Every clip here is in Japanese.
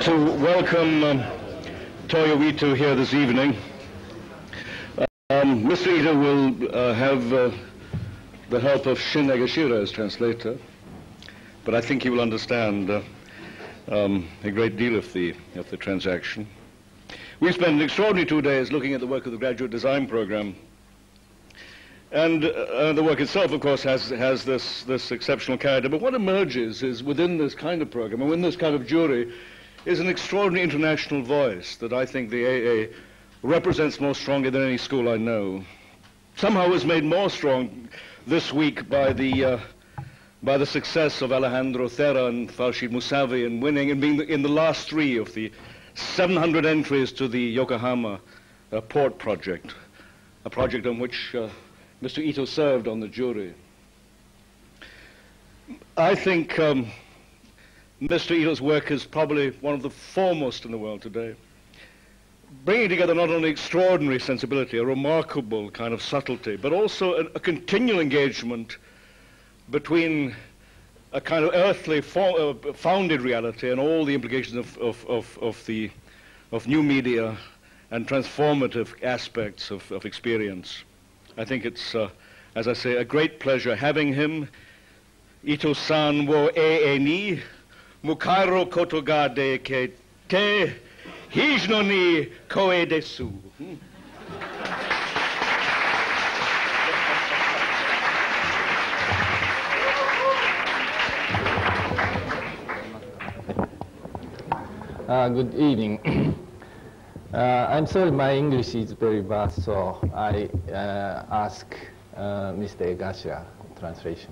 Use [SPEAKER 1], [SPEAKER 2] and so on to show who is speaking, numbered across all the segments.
[SPEAKER 1] to welcome Toyo Ito here this evening. Mr. Ito will have the help of Shin Egashira as translator, but I think he will understand a great deal of the transaction. We spent an extraordinary 2 days looking at the work of the graduate design program. And the work itself, of course, has this exceptional character. But what emerges is within this kind of program, and within this kind of jury, is an extraordinary international voice that I think the AA represents more strongly than any school I know. Somehow was made more strong this week by the success of Alejandro Thera and Farshid Musavi in winning and being in the last 3 of the 700 entries to the Yokohama port project, a project on which Mr. Ito served on the jury. I think Mr. Ito's work is probably one of the foremost in the world today, bringing together not only extraordinary sensibility, a remarkable kind of subtlety, but also a continual engagement between a kind of earthly founded reality and all the implications of new media and transformative aspects of experience. I think it's, as I say, a great pleasure having him. Ito-san wo ee ni mukairo koto ga de ke te hijno ni koe desu.
[SPEAKER 2] Good evening. I'm sorry, my English is very bad, so I ask Mr. Egashira translation.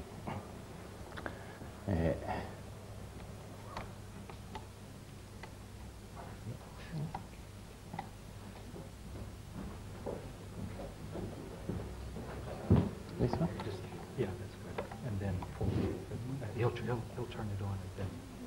[SPEAKER 2] This one?
[SPEAKER 3] Yeah, that's good. And then he'll turn it on and then.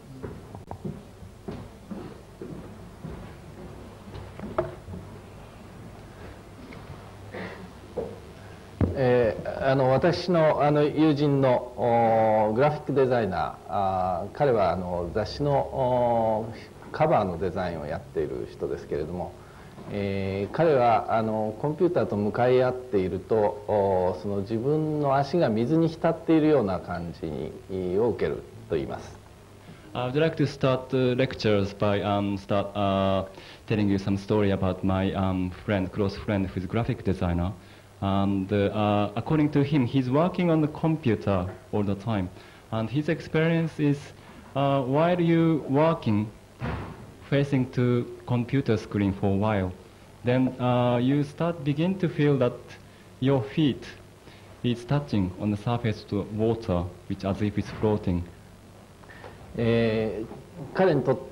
[SPEAKER 2] 私の友人のグラフィックデザイナー、彼は雑誌のカバーのデザインをやっている人ですけれども、彼はコンピューターと向かい合っているとその自分の足が水に浸っているような感じを受けると言います。
[SPEAKER 4] I would like to start the lectures by telling you some story about my close friend who is a graphic designer. And according to him, he's working on the computer all the time. And his experience is while you working, facing to computer screen for a while, then you begin to feel that your feet is touching on the surface to water, which as if it's floating.
[SPEAKER 2] 彼にとって、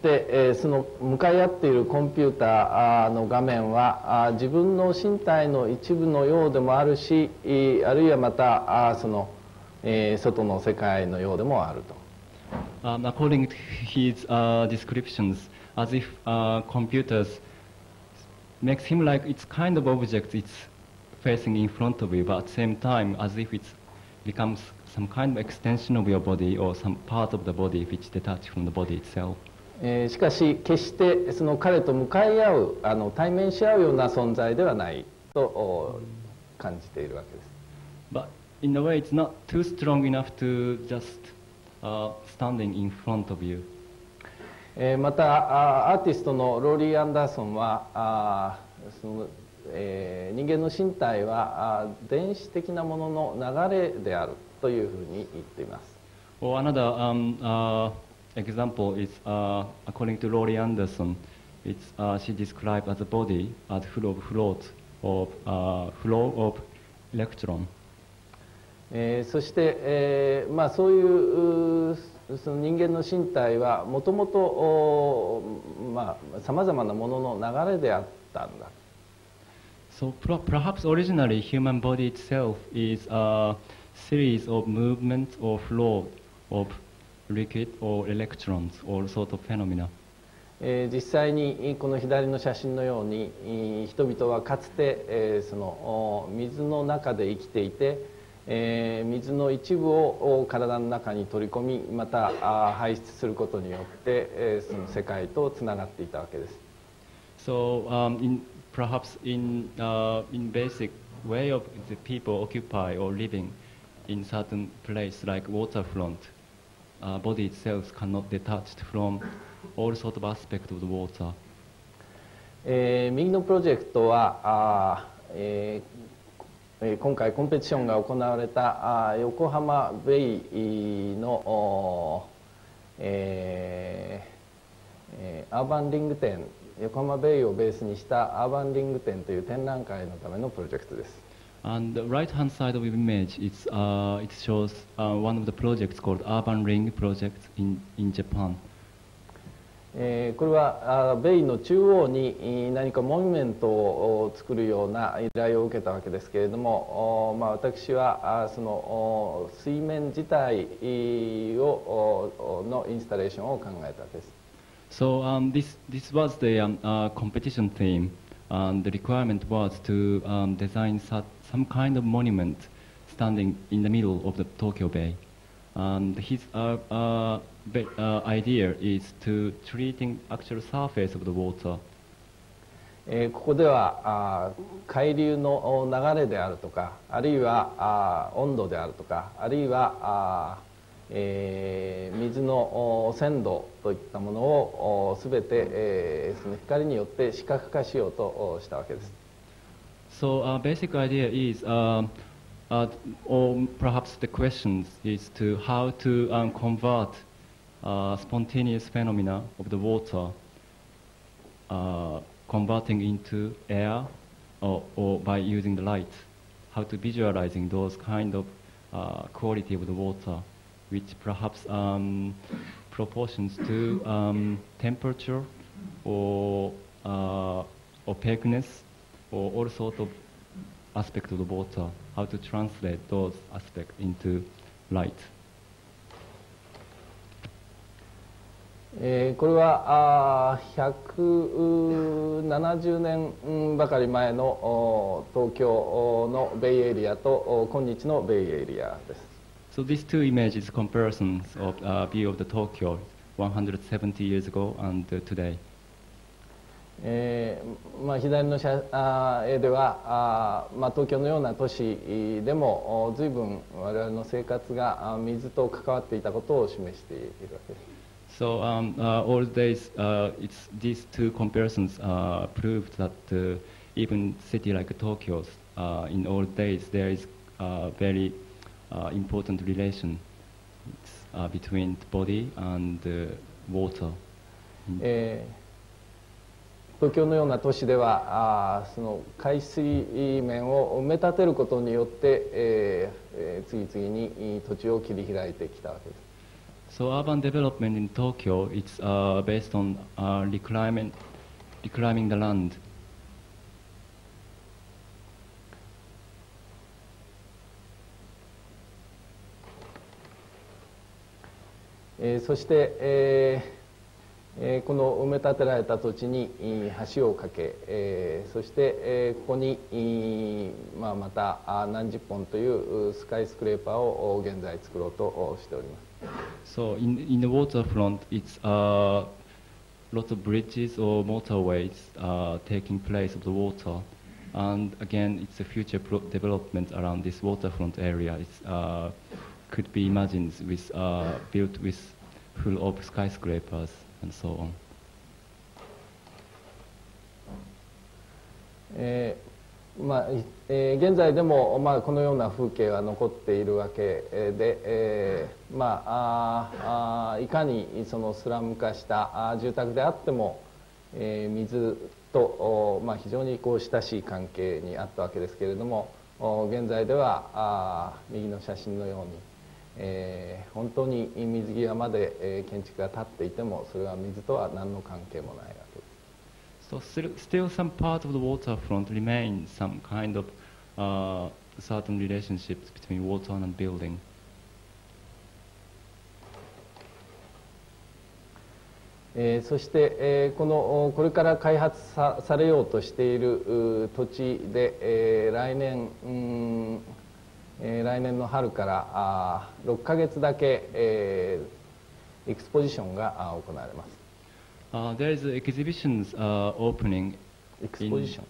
[SPEAKER 2] その向かい合っているコンピューターの画面は自分の身体の一部のようでもあるし、あるいはまたその、外の世界のようでもあると。
[SPEAKER 4] According to his descriptions, as if computers makes him like it's kind of object it's facing in front of you, but at the same time as if it becomes some kind of extension of your body or some part of the body which detached from the body itself.
[SPEAKER 2] しかし決してその彼と向かい合う対面し合うような存在ではないと感じているわけです。
[SPEAKER 4] But in a way it's not too strong enough to just standing in front of you.
[SPEAKER 2] またアーティストのローリー・アンダーソンはその人間の身体は電子的なものの流れであるというふうに言っています。
[SPEAKER 4] Or another example is according to Laurie Anderson, it's she described as a body as full of flow of electron.
[SPEAKER 2] そして、まあそういうその人間の身体はもともとさまざまなものの流れであったんだ。
[SPEAKER 4] So perhaps originally human body itself is a series of movements or flow of liquid or electrons or sort of phenomena.
[SPEAKER 2] 実際にこの左の写真のように人々はかつてその水の中で生きていて水の一部を体の中に取り込み、また排出することによって、その世界とつながっていたわけです。
[SPEAKER 4] So perhaps in basic way of the people occupy or living in certain place like waterfront, body itself cannot detached from all sort of aspect of the water.
[SPEAKER 2] 右のプロジェクトは今回コンペティションが行われた横浜ベイの、アーバンリング展、横浜ベイをベースにしたアーバンリング展という展覧会のためのプロジェクトです。
[SPEAKER 4] And the right-hand side of the image, it shows one of the projects called Urban Ring Project in Japan.
[SPEAKER 2] これはベイの中央に何かモニュメントを作るような依頼を受けたわけですけれども、私はその水面自体のインスタレーションを考えたわけです。
[SPEAKER 4] So this was the competition theme, and the requirement was to design some kind of monument standing in the middle of the Tokyo Bay. And his idea is to treating actual surface of the water.
[SPEAKER 2] ここでは海流の流れであるとか、あるいは温度であるとか、あるいは水の鮮度といったものをすべてその光によって視覚化しようとしたわけです。
[SPEAKER 4] So basic idea is, or perhaps the question is to how to convert spontaneous phenomena of the water, converting into air, or by using the light, how to visualizing those kind of quality of the water, which perhaps proportions to temperature or opaqueness or all sort of aspect of the water, how to translate those aspects into light.
[SPEAKER 2] これは170年ばかり前の東京のベイエリアと今日のベイエリアです。
[SPEAKER 4] So these two images comparisons of view of the Tokyo 170 years ago and today.
[SPEAKER 2] 左の絵では東京のような都市でも随分我々の生活が水と関わっていたことを示しているわけです。
[SPEAKER 4] So all days, these two comparisons proved that even city like Tokyo, in all days there is a very important relation between the body and water.
[SPEAKER 2] 東京のような都市ではその海水面を埋め立てることによって、次々に土地を切り開いてきたわけです。
[SPEAKER 4] So urban development in Tokyo, it's based on reclaiming the land.
[SPEAKER 2] そして、この埋め立てられた土地に橋を架け、そして、ここに、また何十本というスカイスクレーパーを現在作ろうとしております。
[SPEAKER 4] So in the waterfront, it's lots of bridges or motorways taking place of the water, and again, it's a future development around this waterfront area. It could be imagined with built with full of skyscrapers and so on.
[SPEAKER 2] 現在でも、このような風景は残っているわけで、いかにそのスラム化した住宅であっても、水と、非常に親しい関係にあったわけですけれども、現在では右の写真のように、本当に水際まで、建築が建っていてもそれは水とは何の関係もないわけです。
[SPEAKER 4] So still some part of the waterfront remains some kind of certain relationships between water and building.
[SPEAKER 2] そして、これから開発されようとしている土地で、来年、 来年の春から6ヶ月だけ、エクスポジションが行われます。
[SPEAKER 4] There is exhibitions opening
[SPEAKER 2] エクスポジション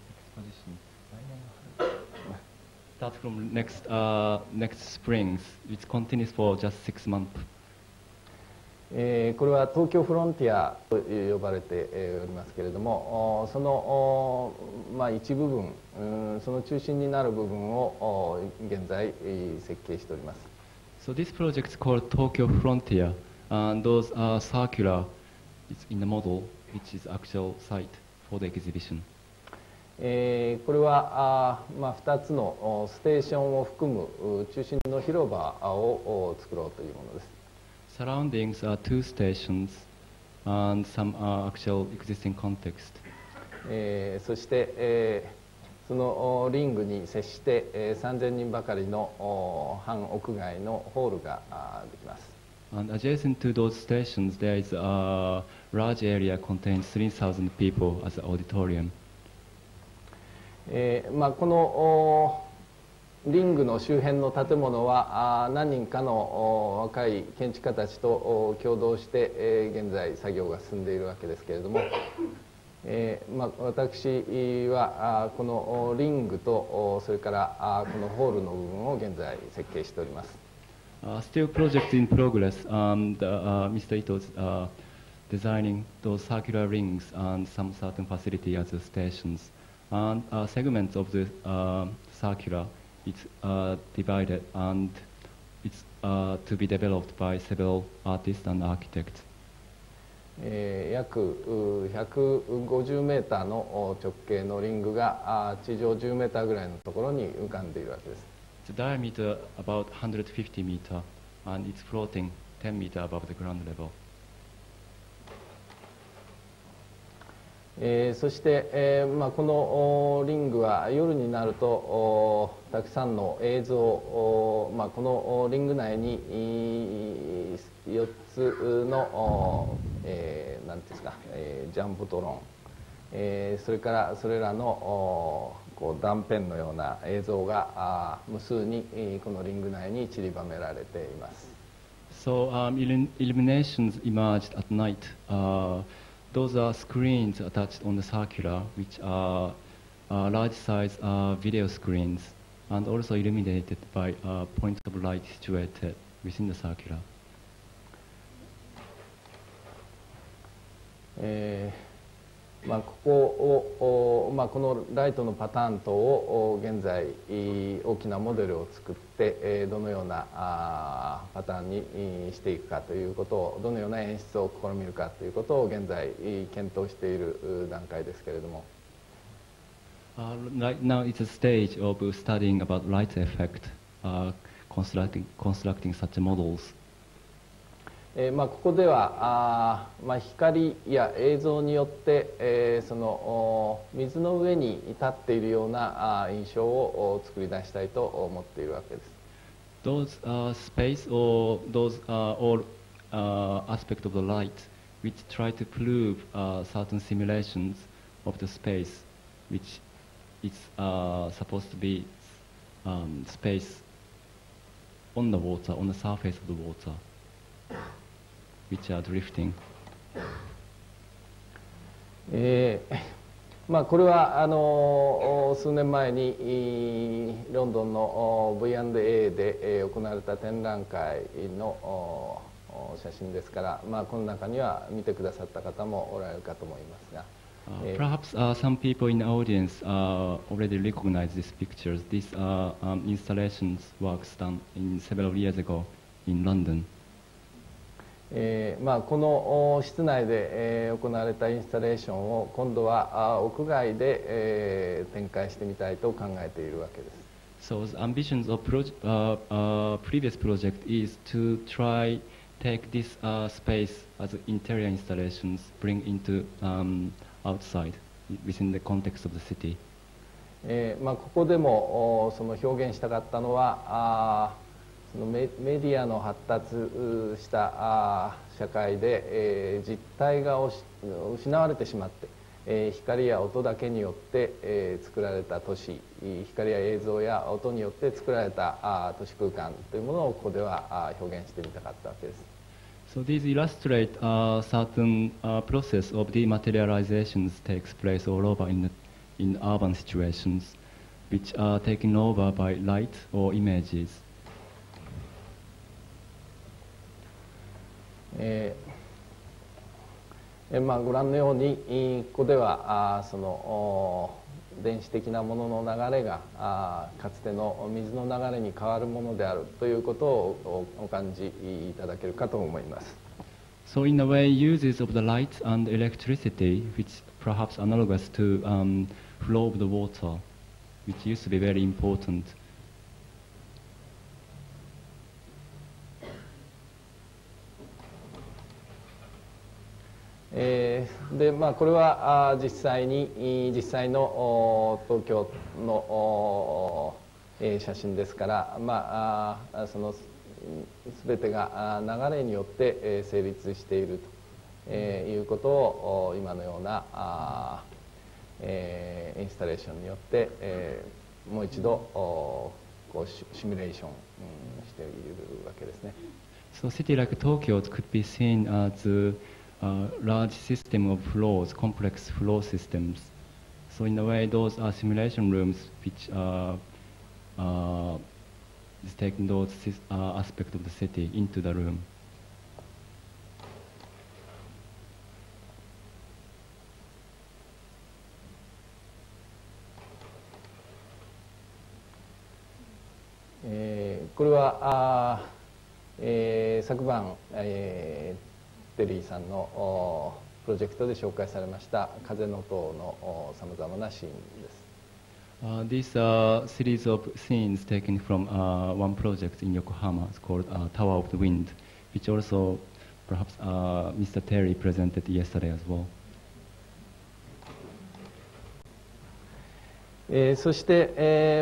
[SPEAKER 4] start from next springs. It continues for just 6 months.
[SPEAKER 2] これは東京フロンティアと呼ばれておりますけれども、その一部分、その中心になる部分を現在設計しております。
[SPEAKER 4] So this project is called Tokyo Frontier, and those are circular. It's in the model, which is actual site for the exhibition.
[SPEAKER 2] これは2つのステーションを含む中心の広場を作ろうというものです。
[SPEAKER 4] Surroundings are 2 stations and some are actual existing context.
[SPEAKER 2] そして、そのリングに接して、3000人ばかりの半屋外のホールができます。
[SPEAKER 4] And adjacent to those stations, there is a large area containing 3,000 people as an auditorium.
[SPEAKER 2] このリングの周辺の建物は何人かの若い建築家たちと共同して現在作業が進んでいるわけですけれども、私はこのリングとそれからこのホールの部分を現在設計しております。
[SPEAKER 4] Still project in progress, and Mr. Ito is designing those circular rings and some certain facility as the stations. And segments of the circular, it's divided and it's to be developed by several artists and architects.
[SPEAKER 2] 約150メーターの直径のリングが地上10メーターぐらいのところに浮かんでいるわけです。
[SPEAKER 4] The diameter about 150 meter, and it's floating 10 meter above the ground level.
[SPEAKER 2] そして、このリングは夜になるとたくさんの映像を、このリング内に4つの、なんていうんですか、ジャンボドローン、それからそれらの断片のような映像が無数にこのリング内に散りばめられています。
[SPEAKER 4] So illuminations emerged at night. Those are screens attached on the circular, which are large size video screens, and also illuminated by points of light situated within the circular.
[SPEAKER 2] ここを、このライトのパターン等を現在大きなモデルを作って、どのようなパターンにしていくかということを、どのような演出を試みるかということを現在検討している段階ですけれども。
[SPEAKER 4] Right now it's a stage of studying about light effect, constructing such models.
[SPEAKER 2] ここでは光や映像によって、その水の上に立っているような印象を作り出したいと思っているわけです。
[SPEAKER 4] Those space or those all aspect of the light which try to prove certain simulations of the space which is supposed to be space on the water, on the surface of the water, which are drifting.
[SPEAKER 2] これは数年前にロンドンの V&A で行われた展覧会の写真ですから、この中には見てくださった方もおられるかと思いますが。
[SPEAKER 4] Perhaps some people in the audience already recognize these pictures. These are installations works done in several years ago in London.
[SPEAKER 2] この室内で行われたインスタレーションを今度は屋外で展開してみたいと考えているわけです。
[SPEAKER 4] So the ambitions of previous project is to try take this space as interior installations, bring into outside within the context of the city.
[SPEAKER 2] ここでもその表現したかったのはそのメディアの発達した社会で実態が失われてしまって光や音だけによって、作られた都市、光や映像や音によって作られた都市空間というものをここでは表現してみたかったわけです。
[SPEAKER 4] So these illustrate certain process of dematerializations takes place all over in urban situations, which are taken over by light or images.
[SPEAKER 2] ご覧のようにここではその電子的なものの流れがかつての水の流れに変わるものであるということをお感じいただけるかと思います。
[SPEAKER 4] So in a way, uses of the light and electricity, which perhaps analogous to flow of the water, which used to be very important.
[SPEAKER 2] でこれは実際の東京の写真ですから、その全てが流れによって成立しているということを今のようなインスタレーションによってもう一度こうシミュレーションしているわけですね。
[SPEAKER 4] So city like Tokyo could be seen as a large system of flows, complex flow systems. So in a way, those are simulation rooms which is taking those aspects of the city into the room.
[SPEAKER 2] これは昨晩、テリーさんのプロジェクトで紹介されました風の塔のさまざまなシーンです。
[SPEAKER 4] These are series of scenes taken from one project in Yokohama. It's called Tower of the Wind, which also perhaps Mr. Terry presented yesterday as well.
[SPEAKER 2] そして、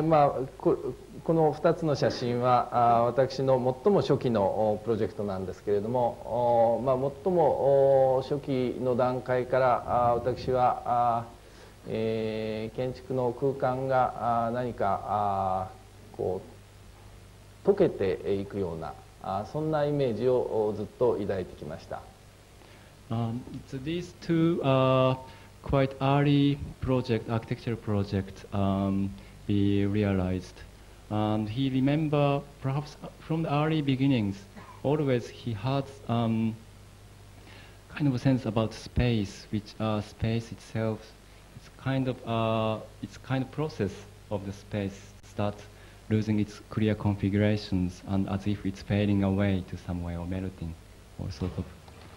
[SPEAKER 2] この2つの写真は私の最も初期のプロジェクトなんですけれども、最も初期の段階から私は建築の空間が何かこう溶けていくようなそんなイメージをずっと抱いてきました。
[SPEAKER 4] So these two are quite early architectural project be realized. And he remember perhaps from the early beginnings, always he had kind of a sense about space, which space itself, it's kind of process of the space start losing its clear configurations and as if it's fading away to some way or melting or sort of.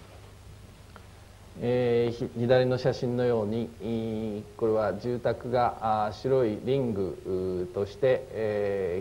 [SPEAKER 2] 左の写真のようにこれは住宅が白いリングとして、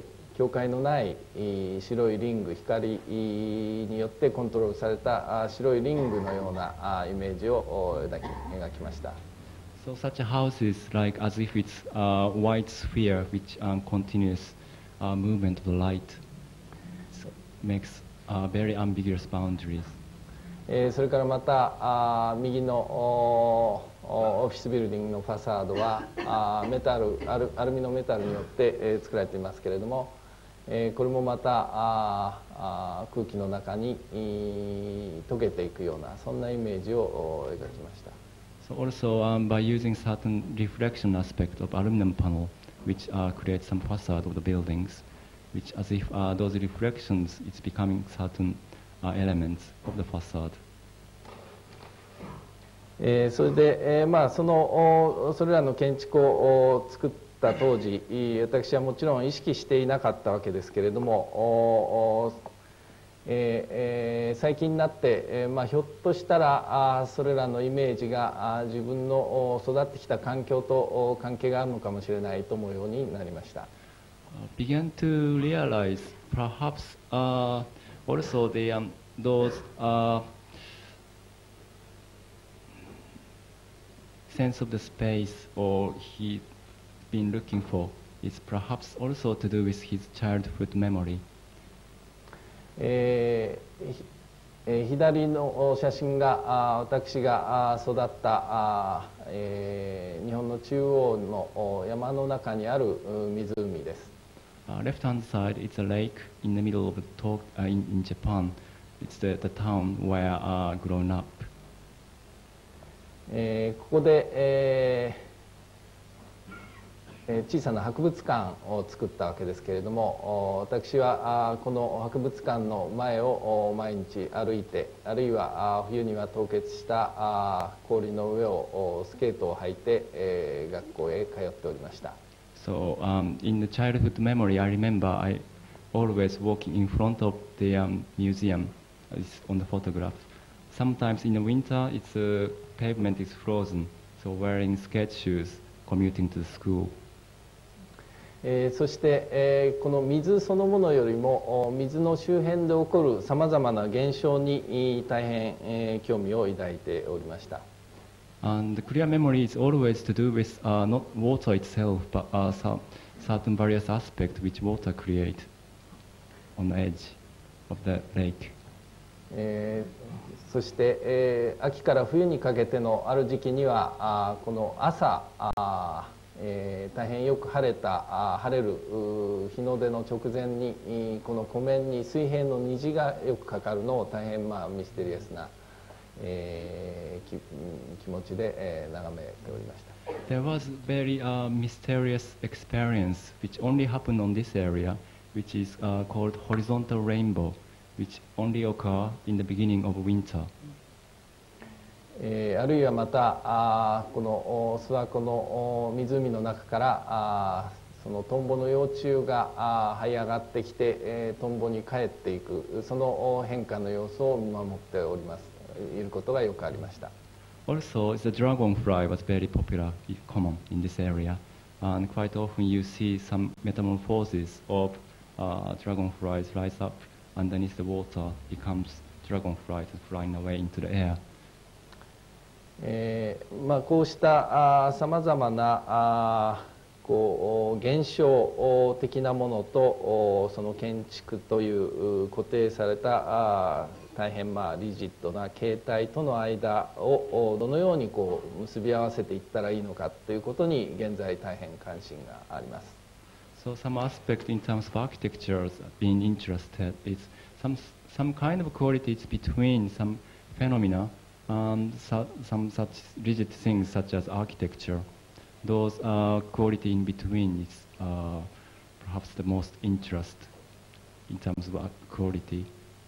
[SPEAKER 2] 境界のない白いリング光によってコントロールされた白いリングのようなイメージを描きました。
[SPEAKER 4] So such a house is like as if it's a white sphere which continuous movement of the light. So makes very ambiguous boundaries.
[SPEAKER 2] それからまた右のオフィスビルディングのファサードはアルミのメタルによって作られていますけれども、これもまた空気の中に溶けていくようなそんなイメージを描きました。
[SPEAKER 4] So also by using certain reflection aspect of aluminum panel, which creates some facade of the buildings, which as if those reflections it's becoming certain elements of the facade.
[SPEAKER 2] それで、それらの建築を作った当時私はもちろん意識していなかったわけですけれども最近になって、ひょっとしたらそれらのイメージが自分の育ってきた環境と関係があるのかもしれないと思うようになりました。
[SPEAKER 4] Began to realize perhaps also those sense of the space or he'd been looking for is perhaps also to do with his childhood memory.
[SPEAKER 2] 左の写真が私が育った日本の中央の山の中にある湖です。
[SPEAKER 4] Left-hand side, it's a lake in the middle of in Japan. It's the town where grown up.
[SPEAKER 2] ここで、小さな博物館を作ったわけですけれども、私はこの博物館の前を毎日歩いて、あるいは冬には凍結した氷の上をスケートを履いて、学校へ通っておりました。
[SPEAKER 4] So in the childhood memory, I remember I always walking in front of the museum. It's on the photograph. Sometimes in the winter, its pavement is frozen, so wearing skate shoes, commuting to the school.
[SPEAKER 2] そして、この水そのものよりも水の周辺で起こるさまざまな現象に大変、興味を抱いておりました。
[SPEAKER 4] And the clear memory is always to do with not water itself, but certain various aspects which water create on the edge of the lake.
[SPEAKER 2] そして、秋から冬にかけてのある時期にはこの朝大変よく晴れる日の出の直前にこの湖面に水平の虹がよくかかるのを大変ミステリアスな、気持ちで、眺めておりました。
[SPEAKER 4] There was very mysterious experience which only happened on this area, which is called horizontal rainbow, which only occur in the beginning of winter.
[SPEAKER 2] あるいはまたこの諏訪湖の湖の中からそのトンボの幼虫が這い上がってきて、トンボに帰っていくその変化の様子を見守っておりますいることがよくありました。
[SPEAKER 4] Also, the dragonfly was very popular, common in this area, and quite often you see some metamorphoses of dragonflies rise up underneath the water, becomes dragonflies flying away into the air.
[SPEAKER 2] こうしたさまざまな現象的なものとその建築という固定された大変リジッドな形態との間をどのように結び合わせていったらいいのかということに現在大変関心があります。
[SPEAKER 4] So some aspect in terms of architecture being interested is some kind of qualities between some phenomena and some such rigid things such as architecture. Those quality in between is perhaps the most interest in terms of quality.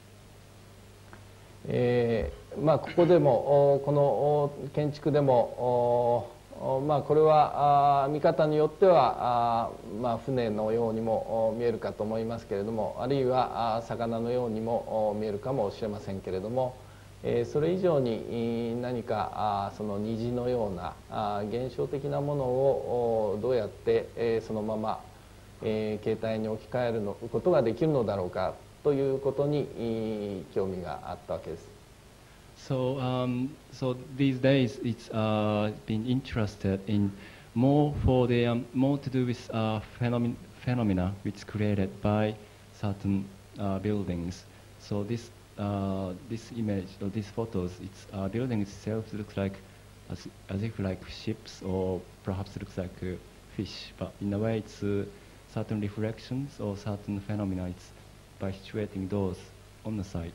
[SPEAKER 2] ここでもこの建築でもこれは見方によっては船のようにも見えるかと思いますけれども、あるいは魚のようにも見えるかもしれませんけれども、それ以上に何かその虹のような現象的なものをどうやってそのまま形態に置き換えることができるのだろうかということに興味があったわけです。
[SPEAKER 4] So these days it's been interested in more for the more to do with phenomena which created by certain buildings. So this image or these photos, its building itself looks like as if like ships or perhaps looks like fish, but in a way it's certain reflections or certain phenomena. It's by situating those on the site.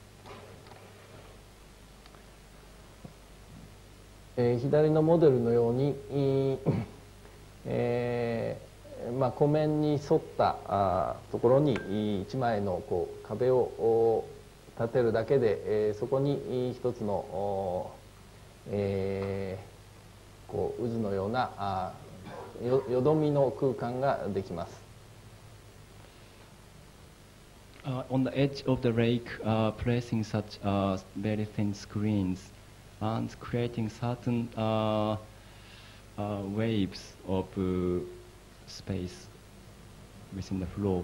[SPEAKER 2] 左のモデルのように、湖面に沿ったところに一枚の壁を立てるだけで、そこに一つの、渦のようなよどみの空間ができます。
[SPEAKER 4] On the edge of the lake, placing such very thin screens and creating certain waves of space within the floor.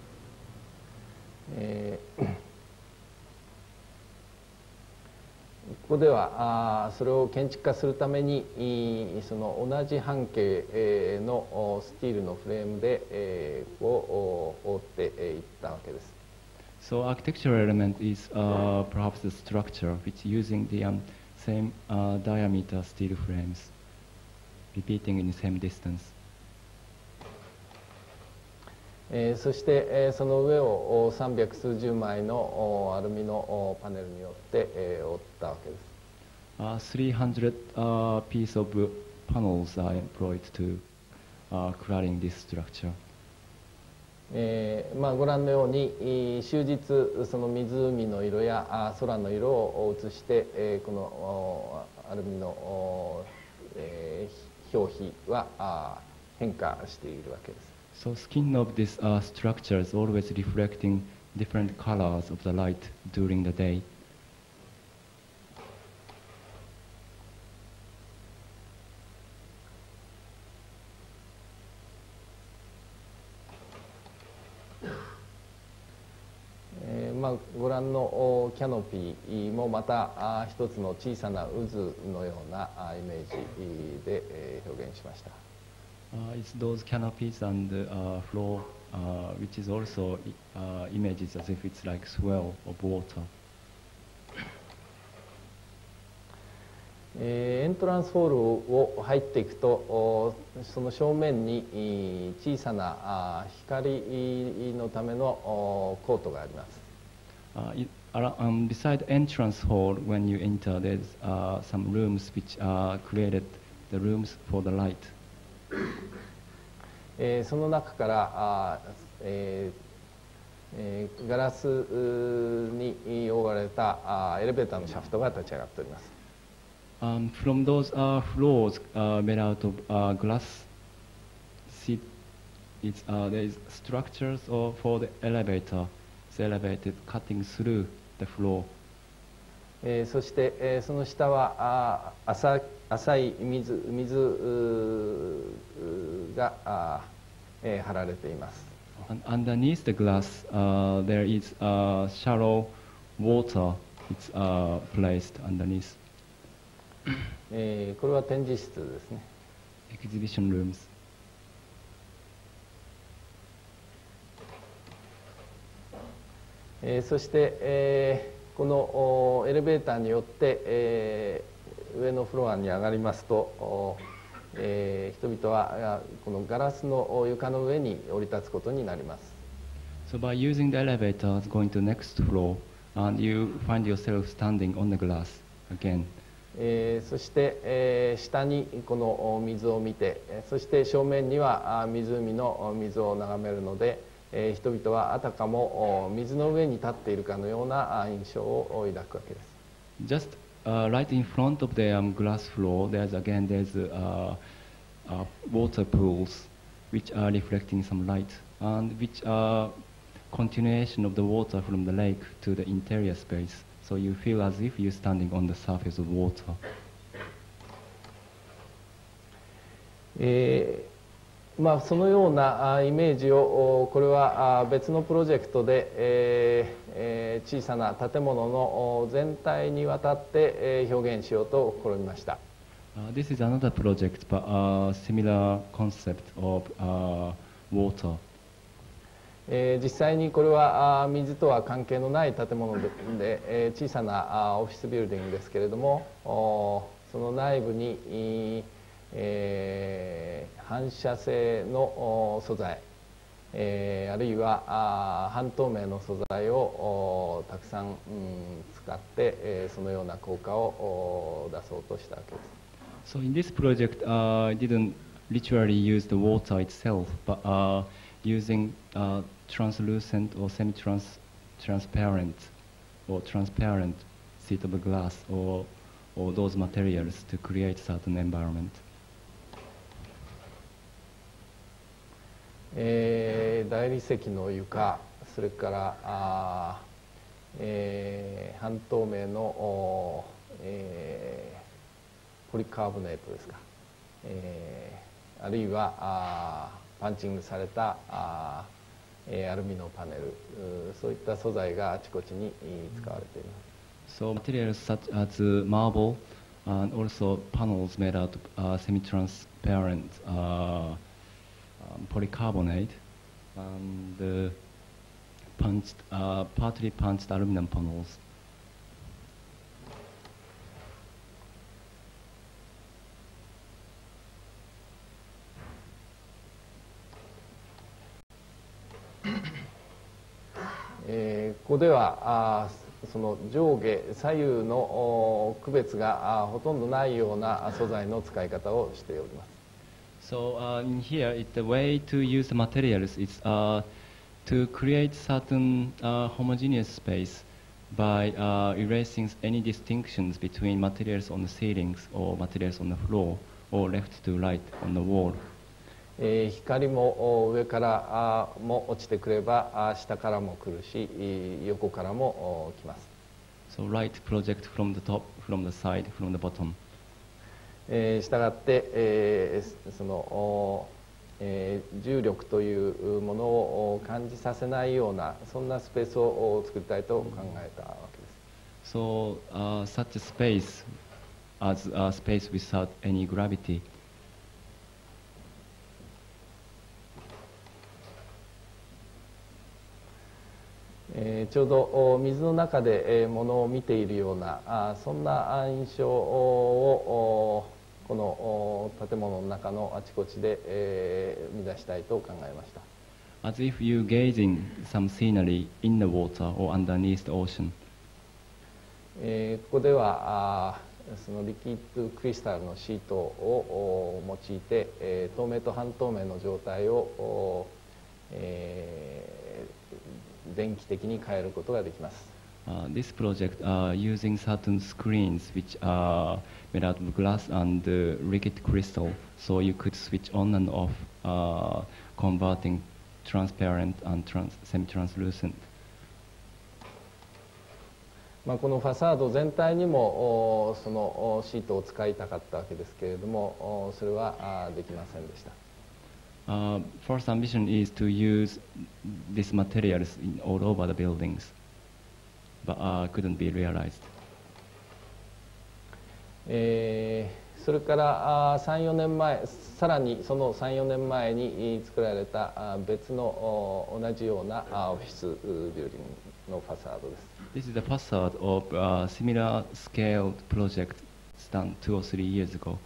[SPEAKER 2] ここではそれを建築化するためにその同じ半径のスティールのフレームで覆っていったわけです。
[SPEAKER 4] So architectural element is perhaps the structure which using the same diameter steel frames, repeating in the same distance.
[SPEAKER 2] そして、その上を300数十枚のアルミのパネルによって、覆ったわけです。
[SPEAKER 4] 300 pieces of panels are employed to cladding this structure.
[SPEAKER 2] ご覧のように終日その湖の色や空の色を映して、このアルミの、表皮は変化しているわけです。
[SPEAKER 4] So skin of this structure is always reflecting different colors of the light during the day.
[SPEAKER 2] ご覧のキャノピーもまた一つの小さな渦のようなイメージで表現しました。
[SPEAKER 4] It's those canopies and floor, which is also images as if it's like swell of water.
[SPEAKER 2] エントランスホールを入っていくとその正面に小さな光のためのコートがあります。
[SPEAKER 4] Beside entrance hall, when you enter, there's some rooms which are created, the rooms for the light.
[SPEAKER 2] その中からガラスに覆われたエレベーターのシャフトが立ち上がっております。
[SPEAKER 4] From those floors made out of glass, there is structures for the elevator. It's elevated, cutting through the floor.
[SPEAKER 2] そしてその下は浅い水が張られています。
[SPEAKER 4] Underneath the glass, there is shallow water. It's placed underneath.
[SPEAKER 2] これは展示室ですね。
[SPEAKER 4] Exhibition rooms.
[SPEAKER 2] そして、このエレベーターによって、上のフロアに上がりますと、人々はこのガラスの床の上に降り立つことになります。
[SPEAKER 4] So by using the elevator, going to the next floor, and you find yourself standing on the glass again.
[SPEAKER 2] そして、下にこの水を見て、そして正面には湖の水を眺めるので、人々はあたかも水の上に立っているかのような印象を抱くわけです。
[SPEAKER 4] Just right in front of the glass floor, there's water pools which are reflecting some light, and which are continuation of the water from the lake to the interior space. So you feel as if you're standing on the surface of water.
[SPEAKER 2] そのようなイメージをこれは別のプロジェクトで、小さな建物の全体にわたって表現しようと試みました。
[SPEAKER 4] This is another project, but a similar concept of water.
[SPEAKER 2] 実際にこれは水とは関係のない建物で、小さなオフィスビルディングですけれども、その内部に反射性の素材、あるいは半透明の素材をたくさん使って、そのような効果を出そうとしたわけです。
[SPEAKER 4] So in this project, I didn't literally use the water itself, but using translucent or semi-transparent or transparent sheet of glass or those materials to create certain environment.
[SPEAKER 2] 大理石の床、それから半透明の、ポリカーボネートですか、あるいはパンチングされたアルミのパネル、そういった素材があちこちに使われています。
[SPEAKER 4] So materials such as marble and also panels made out of semi-transparent polycarbonate and partly punched aluminum panels.
[SPEAKER 2] ここではその上下左右の区別がほとんどないような素材の使い方をしております。
[SPEAKER 4] So in here, the way to use the materials is to create certain homogeneous space by erasing any distinctions between materials on the ceilings or materials on the floor or left to right on the wall.
[SPEAKER 2] 光も上からも落ちてくれば下からも来るし横からも来ます。
[SPEAKER 4] So light project from the top, from the side, from the bottom.
[SPEAKER 2] したがって、その重力というものを感じさせないようなそんなスペースを作りたいと考えたわけです。
[SPEAKER 4] So such a space as a space without any gravity.
[SPEAKER 2] ちょうど水の中でものを見ているようなそんな印象をこの建物の中のあちこちで生み出したいと考えました。
[SPEAKER 4] As if you gazing some scenery in the water or underneath the ocean.
[SPEAKER 2] ここではそのリキッドクリスタルのシートを用いて透明と半透明の状態を電気的に変えることができます。
[SPEAKER 4] This project using certain screens which are made out of glass and liquid crystal, so you could switch on and off, converting transparent and semi-translucent.
[SPEAKER 2] このファサード全体にもそのシートを使いたかったわけですけれども、それはできませんでした。
[SPEAKER 4] First ambition is to use these materials in all over the buildings, but couldn't be realized.
[SPEAKER 2] それから3、4年前、さらにその3、4年前に作られた別の同じようなオフィスビルディングのファサードです。
[SPEAKER 4] This is the facade of a similar scaled project done 2 or 3 years ago.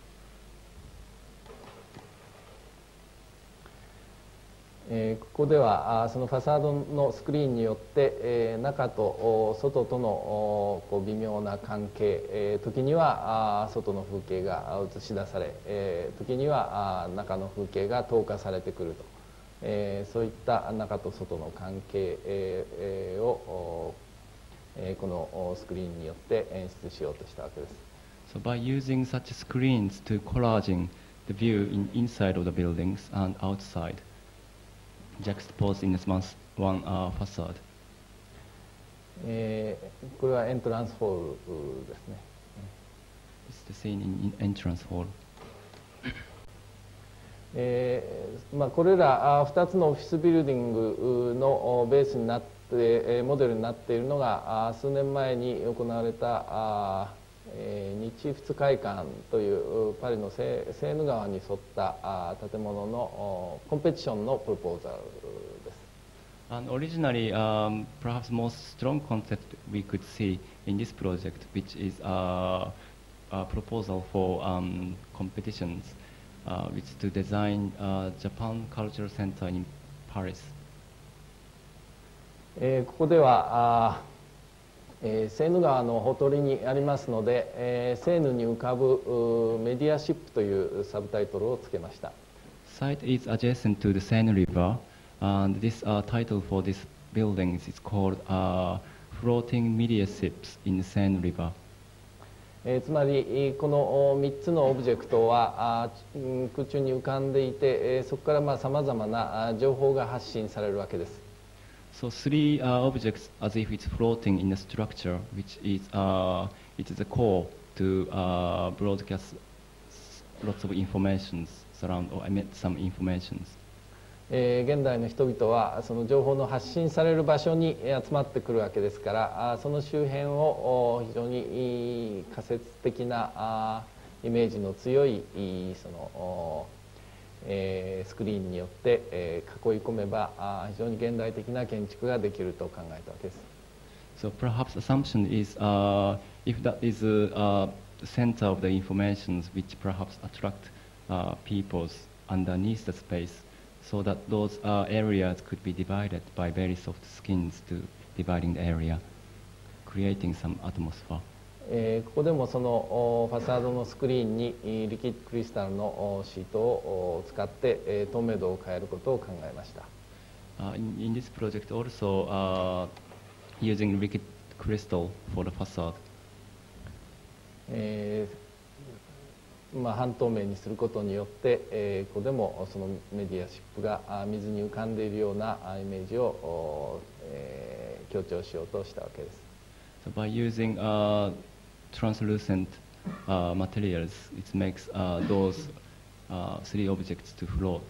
[SPEAKER 2] ここではそのファサードのスクリーンによって中と外との微妙な関係、時には外の風景が映し出され、時には中の風景が透過されてくると、そういった中と外の関係をこのスクリーンによって演出しようとしたわけです。
[SPEAKER 4] So by using such screens to collaging the view inside of the buildings and outside, juxtaposed in this one facade.
[SPEAKER 2] これはエントランスホールですね。
[SPEAKER 4] It's the scene in entrance hall.
[SPEAKER 2] これら2つのオフィスビルディングのベースになってモデルになっているのが数年前に行われた日仏会館というパリのセーヌ川に沿った建物のコンペティションのプロポーザルです。
[SPEAKER 4] And originally, perhaps most strong concept we could see in this project, which is a proposal for competitions, which is to design Japan Cultural Center in Paris.
[SPEAKER 2] ここではセーヌ川のほとりにありますので、セーヌに浮かぶメディアシップというサブタイトルをつけました。
[SPEAKER 4] Site is adjacent to the Seine River, and this title for this building is called Floating Media Ships in the Seine River.
[SPEAKER 2] つまりこの3つのオブジェクトは空中に浮かんでいて、そこからさまざまな情報が発信されるわけです。
[SPEAKER 4] So 3 objects as if it's floating in a structure, which is it is the core to broadcast lots of informations surround or emit some informations.
[SPEAKER 2] 現代の人々はその情報の発信される場所に集まってくるわけですから、その周辺を非常に仮説的なイメージの強いそのスクリーンによって、囲い込めば非常に現代的な建築ができると考えたわけです。
[SPEAKER 4] So perhaps assumption is if that is the center of the informations which perhaps attract peoples underneath the space, so that those areas could be divided by very soft skins to dividing the area, creating some atmosphere.
[SPEAKER 2] ここでもそのファサードのスクリーンにリキッドクリスタルのシートを使って透明度を変えることを考えました。
[SPEAKER 4] In this project also using liquid crystal for the facade.
[SPEAKER 2] 半透明にすることによって、ここでもそのメディアシップが水に浮かんでいるようなイメージを、強調しようとしたわけです。
[SPEAKER 4] So by using translucent materials, it makes those three objects to float.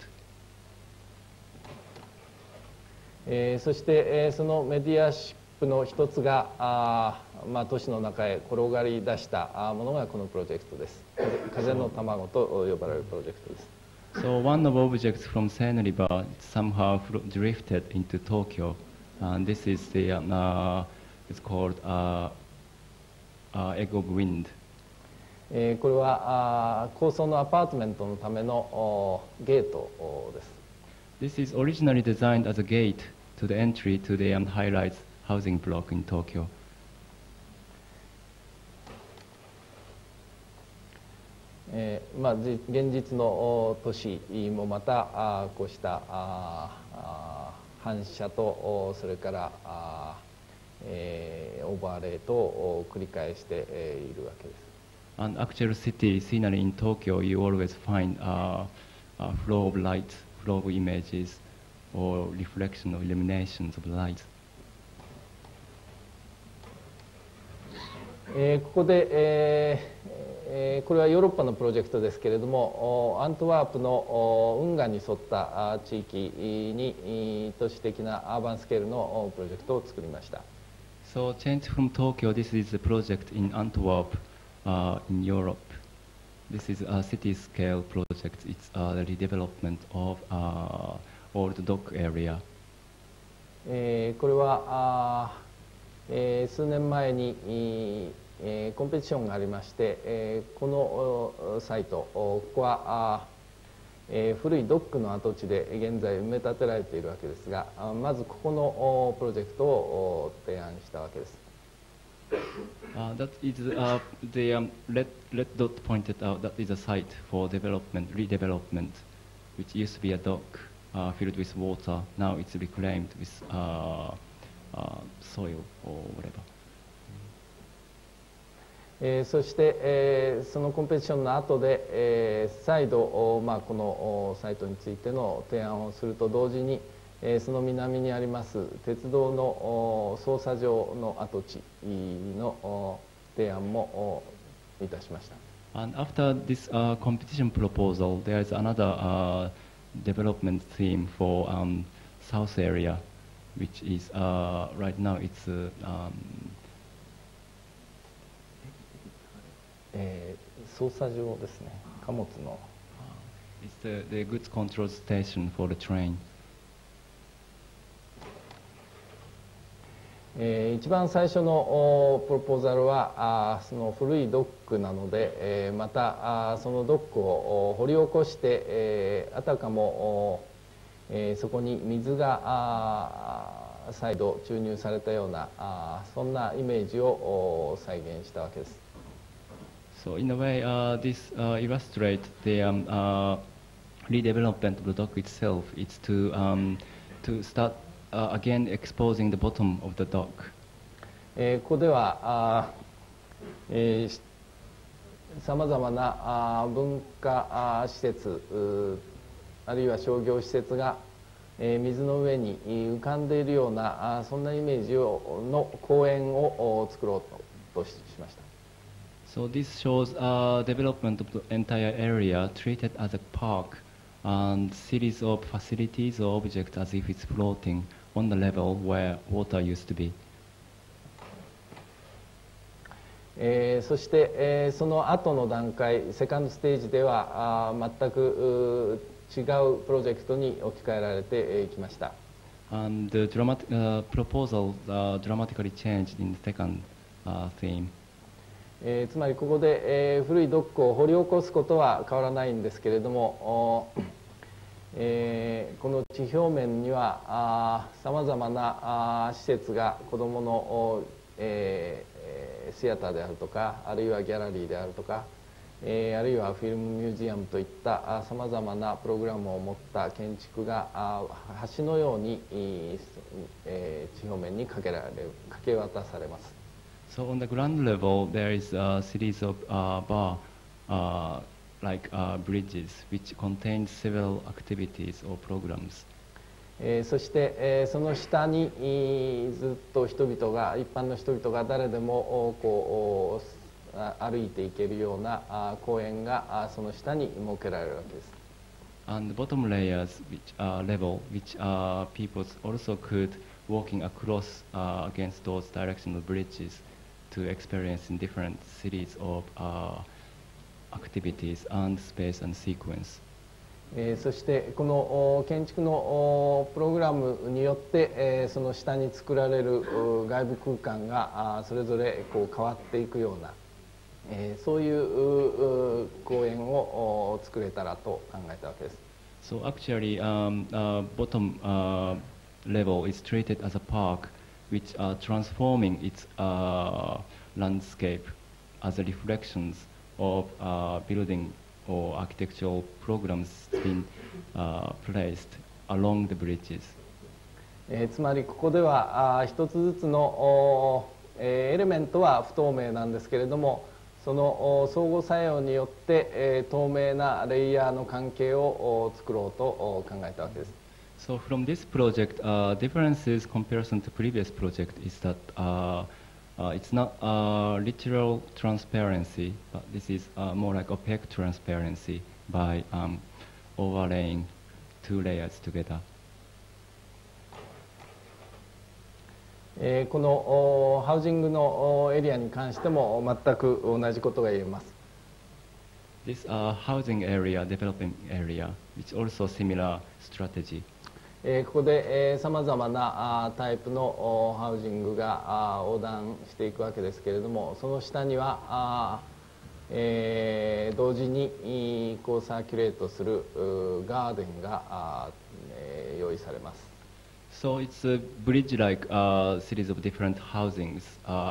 [SPEAKER 2] そして、そのメディアシップの一つが都市の中へ転がり出したものがこのプロジェクトです。風の卵と呼ばれるプロジェクトです。
[SPEAKER 4] So one of objects from Seine River somehow drifted into Tokyo, and this is the it's called Egg of Wind.
[SPEAKER 2] これは高層のアパートメントのためのゲートです。
[SPEAKER 4] This is originally designed as a gate to the entry to the high-rise housing block in Tokyo.
[SPEAKER 2] 現実の都市もまたこうした反射とそれからオーバーレイと繰り返しているわけです。
[SPEAKER 4] And actual city scenery in Tokyo, you always find a flow of light, flow of images, or reflection or illuminations of light.
[SPEAKER 2] ここで、これはヨーロッパのプロジェクトですけれども、アントワープの運河に沿った地域に都市的なアーバンスケールのプロジェクトを作りました。
[SPEAKER 4] So change from Tokyo, this is a project in Antwerp, in Europe. This is a city scale project. It's the redevelopment of old dock area.
[SPEAKER 2] これは数年前にコンペティションがありまして、このサイト、ここは古いドックの跡地で現在埋め立てられているわけですが、まずここのプロジェクトを提案したわけです。
[SPEAKER 4] That is the red dot pointed out. That is a site for redevelopment, which used to be a dock filled with water. Now it's reclaimed with soil or whatever.
[SPEAKER 2] そして、そのコンペティションの後で、再度、このサイトについての提案をすると同時に、その南にあります鉄道の操作場の跡地の提案もいたしました。
[SPEAKER 4] And after this competition proposal, there is another development theme for south area, which is right now it's
[SPEAKER 2] 操作場ですね。貨物の。
[SPEAKER 4] It's the goods control station for the train.
[SPEAKER 2] 一番最初のプロポーザルはその古いドックなので、またそのドックを掘り起こして、あたかもそこに水が再度注入されたようなそんなイメージを再現したわけです。
[SPEAKER 4] So in a way, this illustrates the redevelopment of the dock itself. It's to start again exposing the bottom of the dock.
[SPEAKER 2] ここではさまざまな文化施設あるいは商業施設が水の上に浮かんでいるようなそんなイメージの公園を作ろうとしました。
[SPEAKER 4] So this shows development of the entire area treated as a park and series of facilities or objects as if it's floating on the level where water used to be.
[SPEAKER 2] そして、その後の段階セカンドステージでは全く違うプロジェクトに置き換えられてきました。
[SPEAKER 4] And the proposal dramatically changed in the second theme.
[SPEAKER 2] つまりここで、古いドックを掘り起こすことは変わらないんですけれども、この地表面にはさまざまな施設が子どもの、シアターであるとか、あるいはギャラリーであるとか、あるいはフィルムミュージアムといったさまざまなプログラムを持った建築が橋のように、地表面にかけ渡されます。
[SPEAKER 4] So on the ground level, there is a series of bridges which contain several activities or programs.
[SPEAKER 2] そして、その下にずっと人々が、一般の人々が誰でもこう歩いていけるような公園がその下に設けられるわけです。
[SPEAKER 4] And the bottom layers, which people also could walking across against those directional bridges to experience in different cities of activities and space and sequence.
[SPEAKER 2] そしてこの建築のプログラムによってその下に作られる外部空間がそれぞれこう変わっていくようなそういう公園を作れたらと考えたわけです。
[SPEAKER 4] So actually, bottom level is treated as a park which are transforming its landscape as a reflections of building or architectural programs being placed along the bridges.
[SPEAKER 2] つまりここでは一つずつのエレメントは不透明なんですけれども、その相互作用によって透明なレイヤーの関係を作ろうと考えたわけです。
[SPEAKER 4] So from this project, differences comparison to previous project is that it's not literal transparency, but this is more like opaque transparency by overlaying two layers together.
[SPEAKER 2] このハウジングのエリアに関しても全く同じことが言えます。
[SPEAKER 4] This housing area, developing area, it's also similar strategy.
[SPEAKER 2] ここでさまざまなタイプのハウジングが横断していくわけですけれども、その下には同時にこうサーキュレートするガーデンが用意されます。
[SPEAKER 4] So it's a bridge-like series of different housings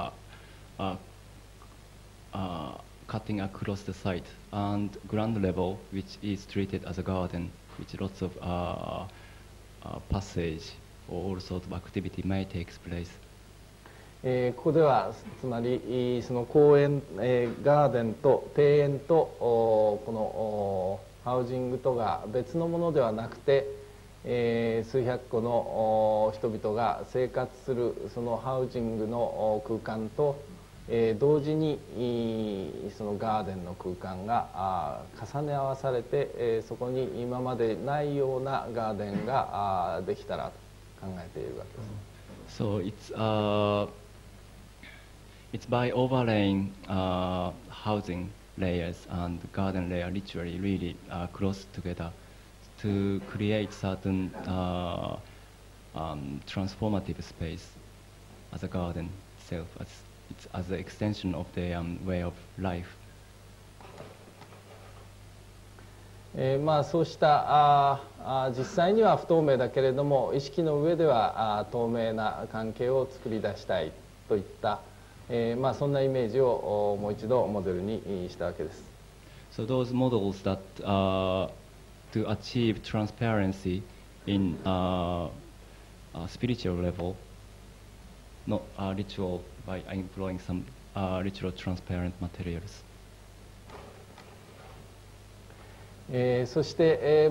[SPEAKER 4] cutting across the site, and ground level, which is treated as a garden, which lots of passage or all sorts of activity may take place.
[SPEAKER 2] ここではつまりその公園、ガーデンと庭園とこのハウジングとが別のものではなくて、数百個の人々が生活するそのハウジングの空間と、同時にそのガーデンの空間が重ね合わされて、そこに今までないようなガーデンができたらと考えているわけです。
[SPEAKER 4] So it's by overlaying housing layers and garden layer literally really close together to create certain transformative space as a garden itself, it's as an extension of the way of life.
[SPEAKER 2] そうした実際には不透明だけれども意識の上では透明な関係を作り出したいといった、そんなイメージをもう一度モデルにしたわけです。
[SPEAKER 4] So those models that to achieve transparency in spiritual level, not ritual by employing some ritual transparent materials.
[SPEAKER 2] そして、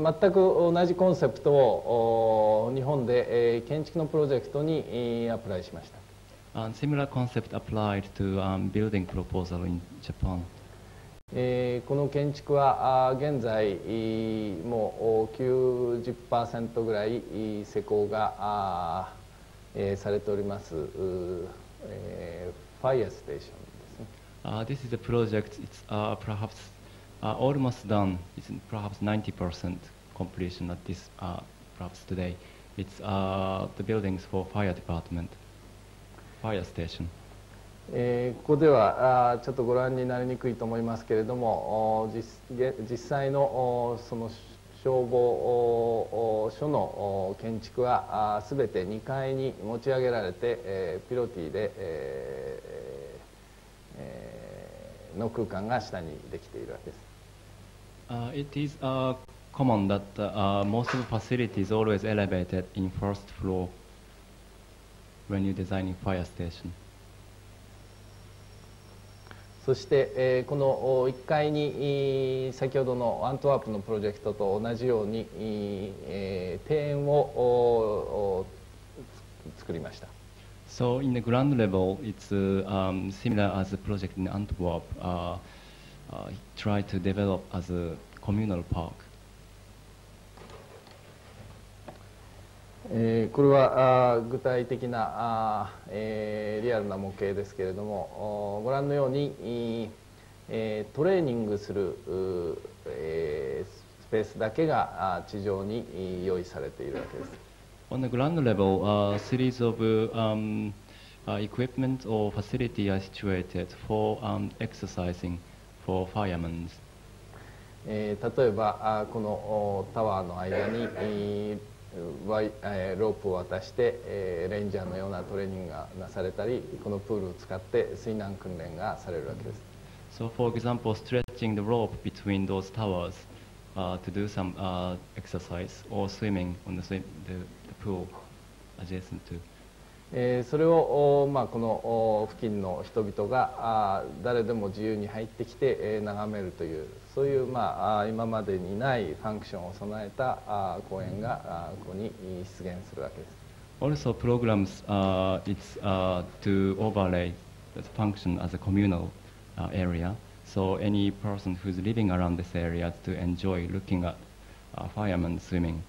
[SPEAKER 2] 全く同じコンセプトを日本で、建築のプロジェクトにアプライしました。
[SPEAKER 4] And similar concept applied to building proposal in Japan.
[SPEAKER 2] この建築は現在もう 90% ぐらい施工がされておりますファイアステーションですね。
[SPEAKER 4] This is a project. It's perhaps almost done. It's perhaps 90% completion at this perhaps today. It's the buildings for fire department, fire station.
[SPEAKER 2] ここではちょっとご覧になりにくいと思いますけれども、実際のその消防署の建築はすべて2階に持ち上げられて、ピロティで、の空間が下にできているわけです。
[SPEAKER 4] It is common that most of the facility is always elevated in first floor when you're designing fire station.
[SPEAKER 2] そして、この1階に先ほどのアントワープのプロジェクトと同じように、庭園を作りました。
[SPEAKER 4] So in the ground level, it's similar as the project in Antwerp. Try to develop as a communal park.
[SPEAKER 2] これは具体的なリアルな模型ですけれども、ご覧のようにトレーニングするスペースだけが地上に用意されているわけです。
[SPEAKER 4] On the ground level, a series of equipment or facility are situated for exercising for firemen.
[SPEAKER 2] 例えばこのタワーの間にロープを渡して、レンジャーのようなトレーニングがなされたり、このプールを使って水難訓練がされるわけです。
[SPEAKER 4] So, for example, stretching the rope between those towers to do some exercise or swimming on the pool adjacent to.
[SPEAKER 2] それを、この付近の人々が誰でも自由に入ってきて眺めるという、そういう、今までにないファンクションを備えた公園がここに出現するわけです。
[SPEAKER 4] Also, programs it's to overlay the function as a communal area. So, any person who's living around this area to enjoy looking at firemen swimming.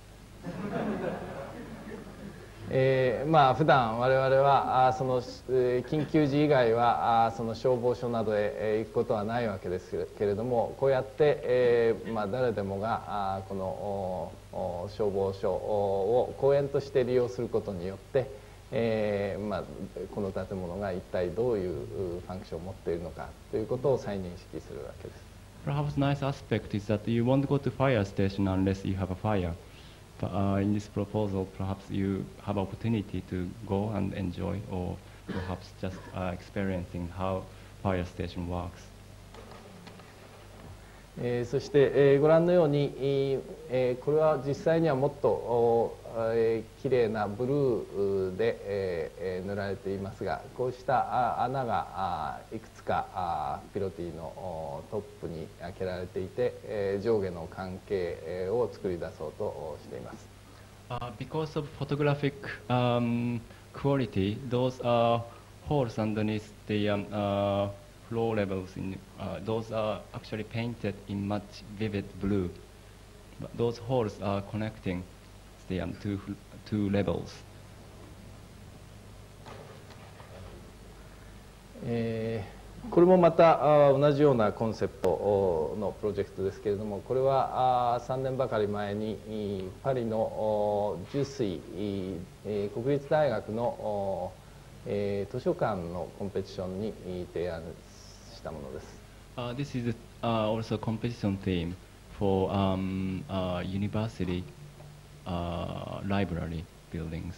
[SPEAKER 2] 普段我々はその緊急時以外はその消防署などへ行くことはないわけですけれども、こうやって誰でもがこの消防署を公園として利用することによって、この建物が一体どういうファンクションを持っているのかということを再認識するわけです。
[SPEAKER 4] Perhaps nice aspect is that you won't go to fire station unless you have a fire. But in this proposal, perhaps you have opportunity to go and enjoy, or perhaps just experiencing how fire station works.
[SPEAKER 2] そして、ご覧のように、これは実際にはもっときれいなブルーで、塗られていますが、こうした穴がいくつかピロティのトップに開けられていて、上下の関係を作り出そうとしています。
[SPEAKER 4] Because of photographic quality, those holes underneath the floor levels, those are actually painted in much vivid blue. But those holes are connecting the two levels.
[SPEAKER 2] これもまた同じようなコンセプトのプロジェクトですけれども、これは3年ばかり前にパリのジュスイ国立大学の図書館のコンペティションに提案したものです。
[SPEAKER 4] This is also a competition theme for university library buildings.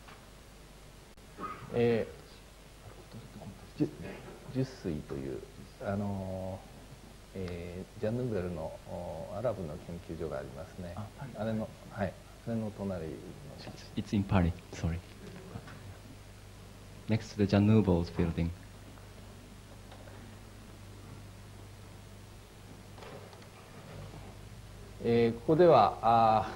[SPEAKER 2] ジュスイというジャンヌベルのアラブの研究所がありますね。あれの隣の敷地。
[SPEAKER 4] It's in Paris. Sorry. Next to the Jean Nouvel's building.
[SPEAKER 2] ここでは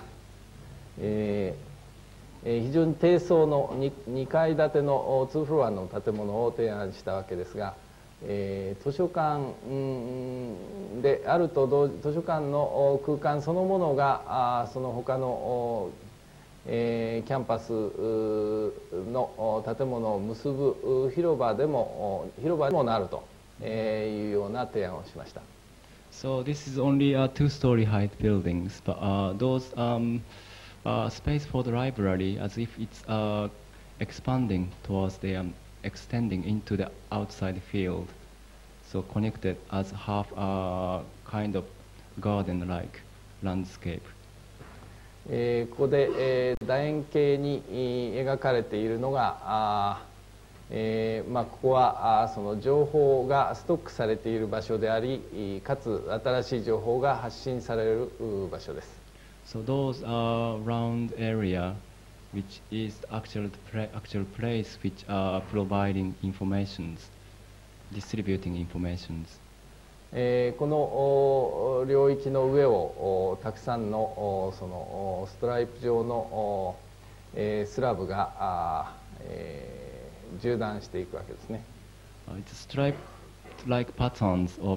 [SPEAKER 2] 非常に低層の 2階建ての2フロアの建物を提案したわけですが、図書館であると図書館の空間そのものがその他のキャンパスの建物を結ぶ広場でもなるというような提案をしました。
[SPEAKER 4] So this is only two-story height buildings, but those space for the library, as if it's expanding towards the extending into the outside field, so connected as half kind of garden-like landscape.
[SPEAKER 2] ここで、楕円形に描かれているのがここはその情報がストックされている場所であり、かつ新しい情報が発信される場所です。
[SPEAKER 4] So those are round area, which is actual place which are providing informations, distributing informations.
[SPEAKER 2] この領域の上をたくさんのそのストライプ状のスラブが縦断していくわけですね。
[SPEAKER 4] It's striped-like patterns of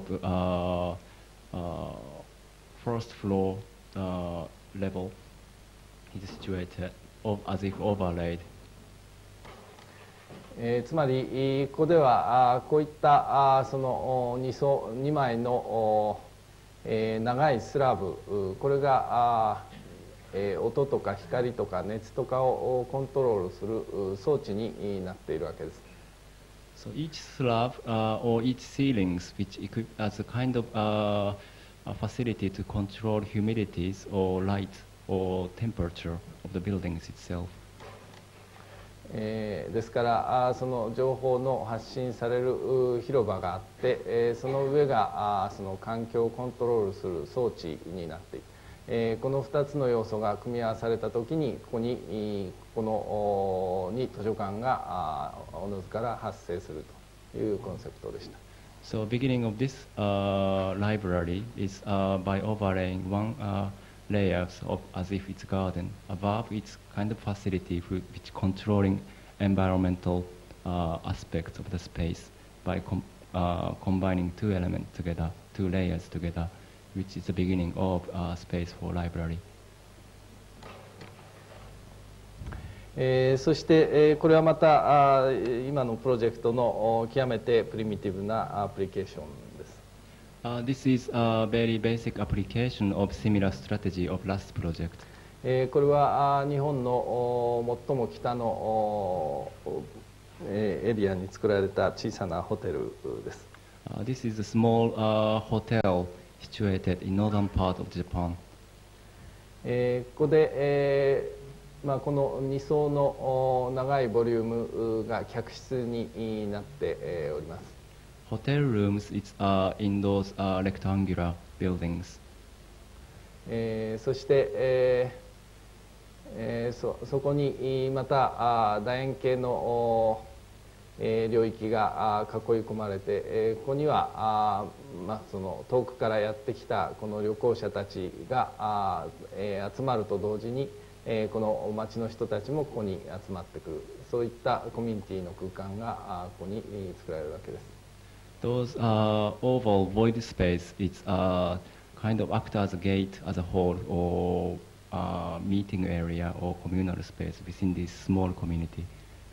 [SPEAKER 4] first floor level is situated as if overlaid.
[SPEAKER 2] つまりここではこういったその2枚の長いスラブ、これが音とか光とか熱とかをコントロールする装置になっているわけです。
[SPEAKER 4] So each slab or each ceilings which equip as a kind of a facility to control humidities or light or temperature of the buildings itself.
[SPEAKER 2] ですからその情報の発信される広場があって、その上がその環境をコントロールする装置になっている。この2つの要素が組み合わされた時にここに図書館がおのずから発生するというコンセプトでした。
[SPEAKER 4] So beginning of this library is by overlaying one layers of as if it's garden. Above it's kind of facility which controlling environmental aspects of the space by combining two elements together, two layers together, which is the beginning of space for library.
[SPEAKER 2] そして、これはまた今のプロジェクトの極めてプリミティブなアプリケーションです。
[SPEAKER 4] This is a very basic application of similar strategy of last project.
[SPEAKER 2] これは日本の最も北のエリアに作られた小さなホテルです。
[SPEAKER 4] This is a small hotel situated in northern part of Japan.
[SPEAKER 2] ここで、この2層の長いボリュームが客室になっております。
[SPEAKER 4] Hotel rooms it's in those rectangular buildings.
[SPEAKER 2] そして、そこにまた楕円形の領域が囲い込まれて、ここにはその遠くからやってきたこの旅行者たちが集まると同時に、この町の人たちもここに集まってくる、そういったコミュニティの空間がここに作られるわけです。
[SPEAKER 4] Those oval void space it's kind of act as a gate as a hall or meeting area or communal space within this small community.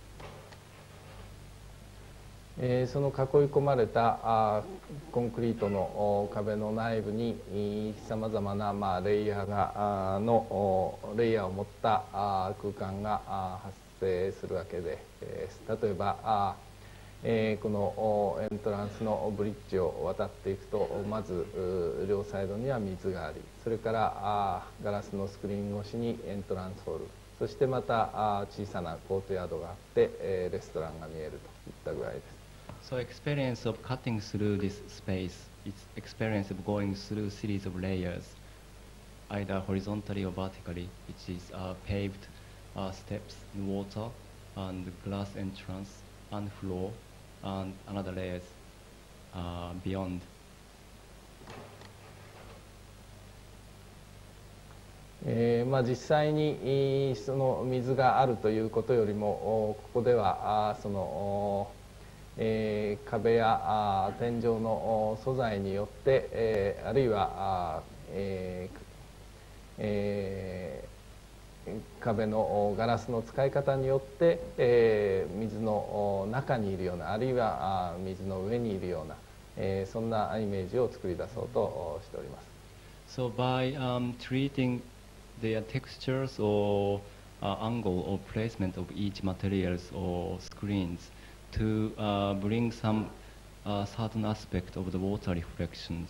[SPEAKER 2] その囲い込まれたコンクリートの壁の内部にさまざまなレイヤーを持った空間が発生するわけで、例えばこのエントランスのブリッジを渡っていくと、まず両サイドには水があり、それからガラスのスクリーン越しにエントランスホール、そしてまた小さなコートヤードがあってレストランが見えるといったぐらいです。
[SPEAKER 4] So experience of cutting through this space, it's experience of going through series of layers, either horizontally or vertically, which is paved steps in water and glass entrance and floor and another layers beyond.
[SPEAKER 2] 実際にその水があるということよりも、ここではその壁や天井の素材によって、あるいは壁のガラスの使い方によって、水の中にいるような、あるいは水の上にいるような、 そんなイメージを作り出そうとしております。
[SPEAKER 4] So by treating the textures or angle or placement of each materials or screens to bring some certain aspect of the water reflections.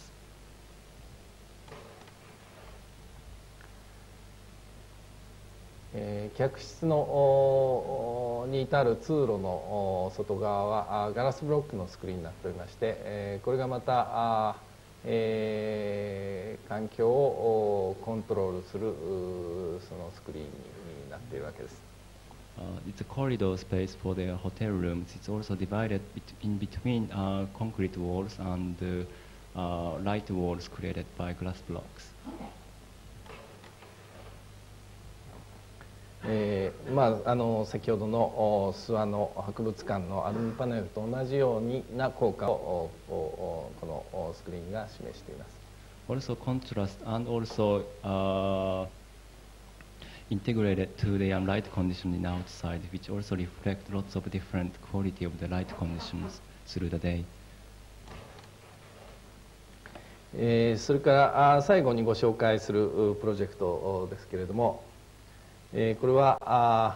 [SPEAKER 2] 客室のに至る通路の外側はガラスブロックのスクリーンになっておりまして、これがまた環境をコントロールするそのスクリーンになっているわけです。
[SPEAKER 4] It's a corridor space for the hotel rooms. It's also divided in between concrete walls and light walls created by glass blocks.
[SPEAKER 2] 先ほどの諏訪の博物館のアルミパネルと同じような効果をこのスクリーンが示しています。
[SPEAKER 4] Also contrast and also integrated to the light conditioning outside, which also reflect lots of different quality of the light conditions through the day.
[SPEAKER 2] それから最後にご紹介するプロジェクトですけれども、これは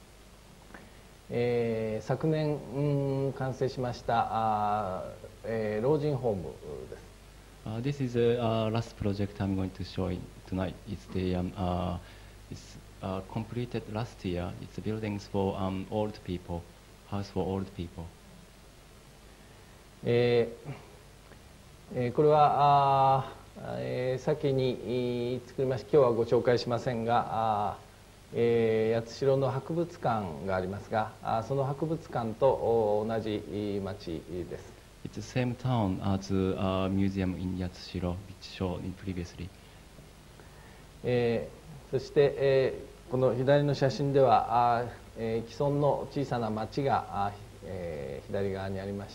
[SPEAKER 2] 昨年完成しました老人ホームです。
[SPEAKER 4] This is the last project I'm going to show tonight. It's completed last year. It's buildings for old people, house for old people.
[SPEAKER 2] これは先に作りまして、今日はご紹介しませんが、八代の博物館がありますが、その博物館と同じ町です。
[SPEAKER 4] It's the same town as the museum in Yatsushiro, which shown in previously.
[SPEAKER 2] そして、この左の写真では既存の小さな町が左側にありまして、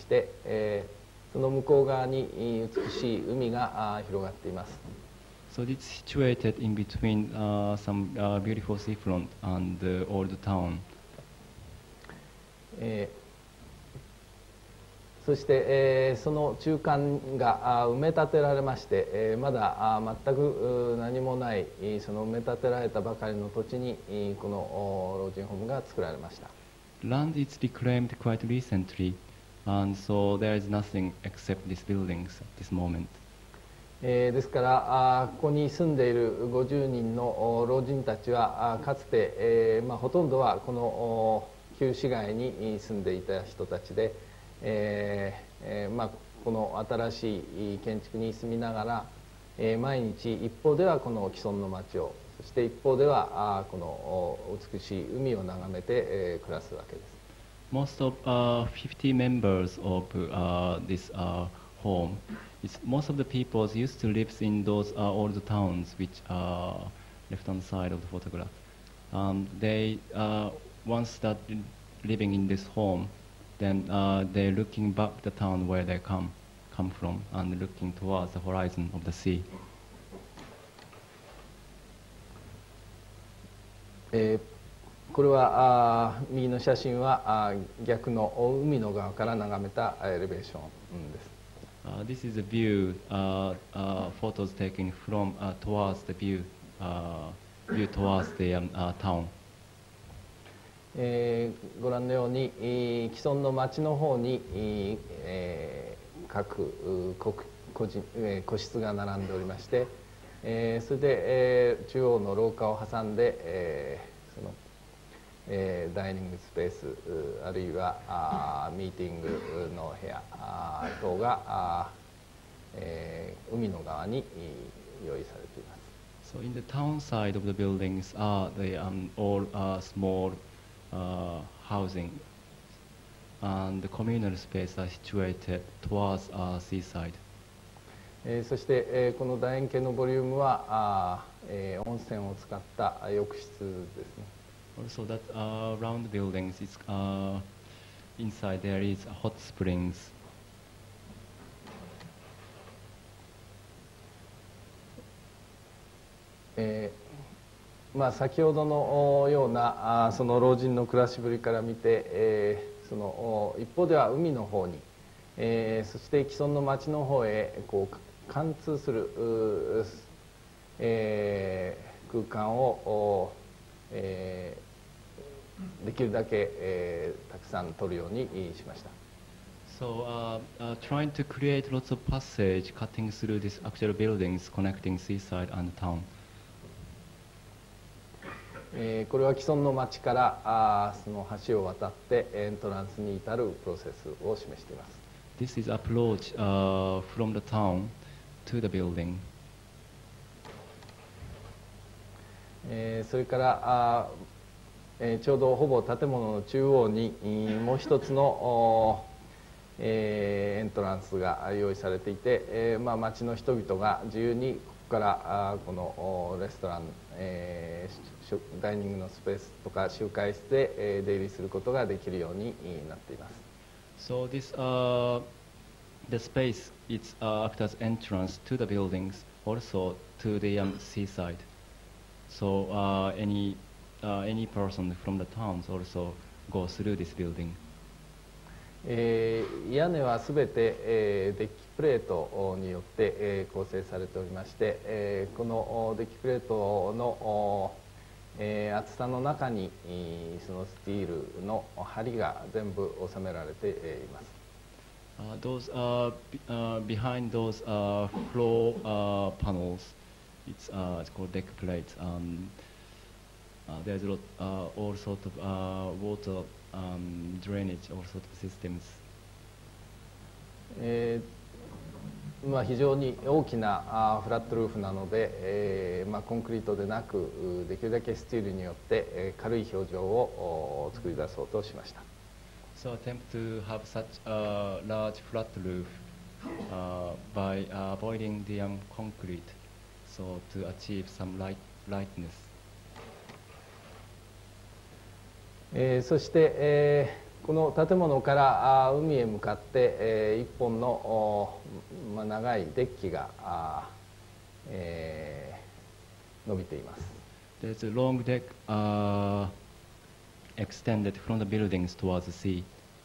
[SPEAKER 2] その向こう側に美しい海が広がっています。
[SPEAKER 4] So it's situated in between some beautiful seafront and the old town.
[SPEAKER 2] そして、その中間が埋め立てられまして、まだ全く何もないその埋め立てられたばかりの土地にこの老人ホームが作られました。
[SPEAKER 4] Land is reclaimed quite recently, and so there is nothing except these buildings at this moment.
[SPEAKER 2] ですからここに住んでいる50人の老人たちはかつて、ほとんどはこの旧市街に住んでいた人たちで、この新しい建築に住みながら、毎日一方ではこの既存の町を、そして一方ではこの美しい海を眺めて、暮らすわけです。
[SPEAKER 4] Most of 50 members of this home, most of the people used to live in those old towns which are left on the side of the photograph. They once started living in this home, then they're looking back the town where they come from and looking towards the horizon of the sea.
[SPEAKER 2] これは右の写真は逆の海の側から眺めたエレベーションです。
[SPEAKER 4] This is a view, photos taken from towards the view towards the town.
[SPEAKER 2] ご覧のように既存の町の方に各個室が並んでおりまして、それで中央の廊下を挟んでそのダイニングスペースあるいはミーティングの部屋等が海の側に用意されています。
[SPEAKER 4] So in the town side of the buildings are the all small housing, and the communal space are situated towards seaside.
[SPEAKER 2] そして、この楕円形のボリュームは温泉を使った浴室ですね。
[SPEAKER 4] Also, that round buildings, it's, inside there is hot springs.
[SPEAKER 2] 先ほどのようなその老人の暮らしぶりから見て、その一方では海の方にそして既存の町の方へこう貫通する空間を、できるだけ、たくさん取るようにしました。
[SPEAKER 4] So, trying to create lots of passage cutting through these actual buildings connecting seaside and town.
[SPEAKER 2] これは既存の町からその橋を渡ってエントランスに至るプロセスを示しています。
[SPEAKER 4] This is approach from the town to the building.
[SPEAKER 2] それからちょうどほぼ建物の中央にもう一つのエントランスが用意されていて、町の人々が自由にここからこのレストラン、ダイニングのスペースとか集会室で出入りすることができるようになっています。
[SPEAKER 4] So this the space is act as entrance to the buildings, also to the seaside. So any person from the towns also go through this building.
[SPEAKER 2] 屋根はすべて、デッキプレートによって、構成されておりまして、このデッキプレートの、厚さの中にそのスティールの梁が全部収められています。
[SPEAKER 4] Those behind those floor panels, it's called deck plates. There's a lot, all sort of water drainage, all sort of systems.
[SPEAKER 2] 非常に大きなフラットルーフなので、コンクリートでなくできるだけスチールによって、軽い表情を作り出そうとしました。
[SPEAKER 4] So attempt to have such a large flat roof by avoiding the concrete, so to achieve some lightness.
[SPEAKER 2] そして、この建物から海へ向かって、一本の、長いデッキが、伸びています。
[SPEAKER 4] There's a long deck extended from the buildings towards the sea.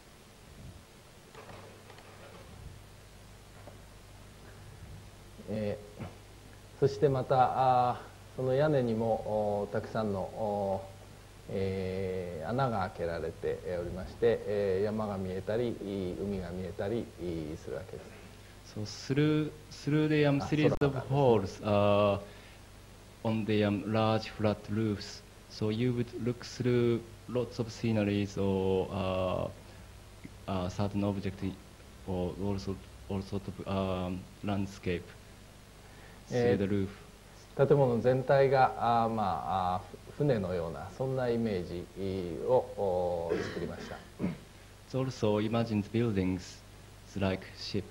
[SPEAKER 2] そしてまたその屋根にもたくさんの穴が開けられておりまして、山が見えたり海が見えたりするわけです。
[SPEAKER 4] So through the series of holes on the large flat roofs, so you would look through lots of sceneries or certain object or also all sort of landscape through the roof.
[SPEAKER 2] 建物全体が船のようなそんなイメージを作りました。
[SPEAKER 4] It also imagines buildings like ship.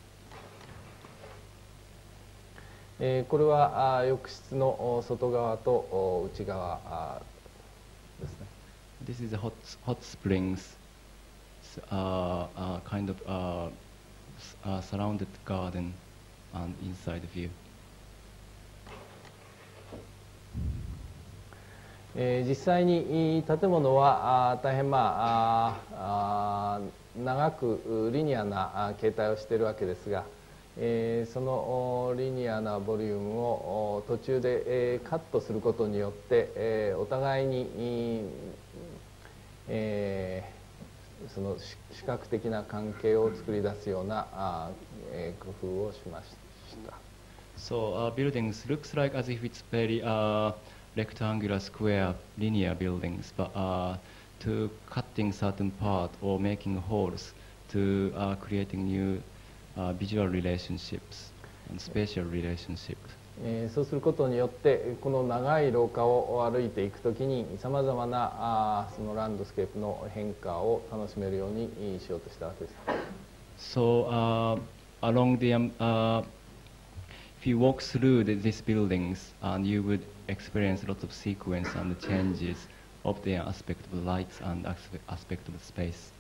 [SPEAKER 2] これは浴室の外側と内側ですね。
[SPEAKER 4] This is a hot springs, kind of surrounded garden and inside view.
[SPEAKER 2] 実際に建物は大変長くリニアな形態をしているわけですが、そのリニアなボリュームを途中でカットすることによってお互いにその視覚的な関係を作り出すような工夫をしました。
[SPEAKER 4] So buildings looks like as if it's very rectangular, square, linear buildings, but to cutting certain part or making holes to creating new visual relationships and spatial relationships.
[SPEAKER 2] そうすることによってこの長い廊下を歩いていくときにさまざまなそのランドスケープの変化を楽しめるようにしようとしたわけです。
[SPEAKER 4] So along the if you walk through these buildings and you would experience lots of sequence and changes of the aspect of lights and aspect of space.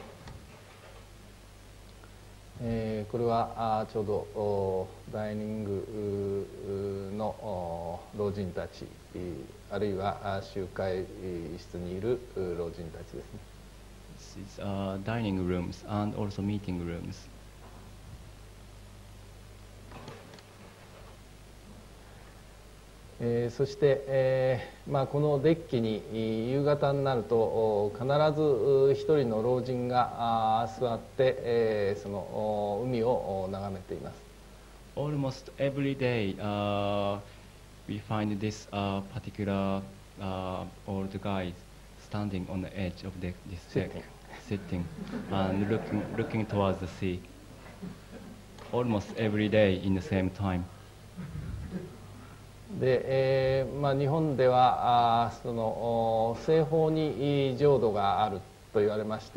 [SPEAKER 2] これはちょうどダイニングの老人たちあるいは集会室にいる老人たちですね。
[SPEAKER 4] it's dining rooms and also meeting rooms.
[SPEAKER 2] そして、このデッキに夕方になると必ず一人の老人が座って、その海を眺めています。
[SPEAKER 4] Almost every day, we find this particular old guy standing on the edge of this deck, sitting and looking towards the sea. Almost every day in the same time.
[SPEAKER 2] で、日本ではその西方に浄土があると言われまして、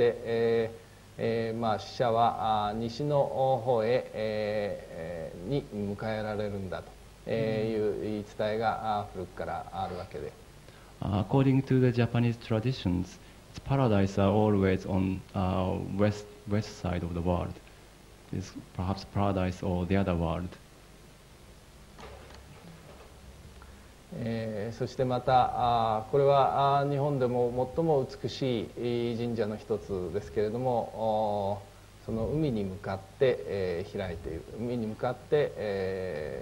[SPEAKER 2] 死者は西の方へ、に迎えられるんだという言い伝えが古くからあるわけで。
[SPEAKER 4] According to the Japanese traditions, paradise are always on west side of the world. It's perhaps paradise or the other world.
[SPEAKER 2] そしてまたこれは日本でも最も美しい神社の一つですけれども、その海に向かって、開いている、海に向かって、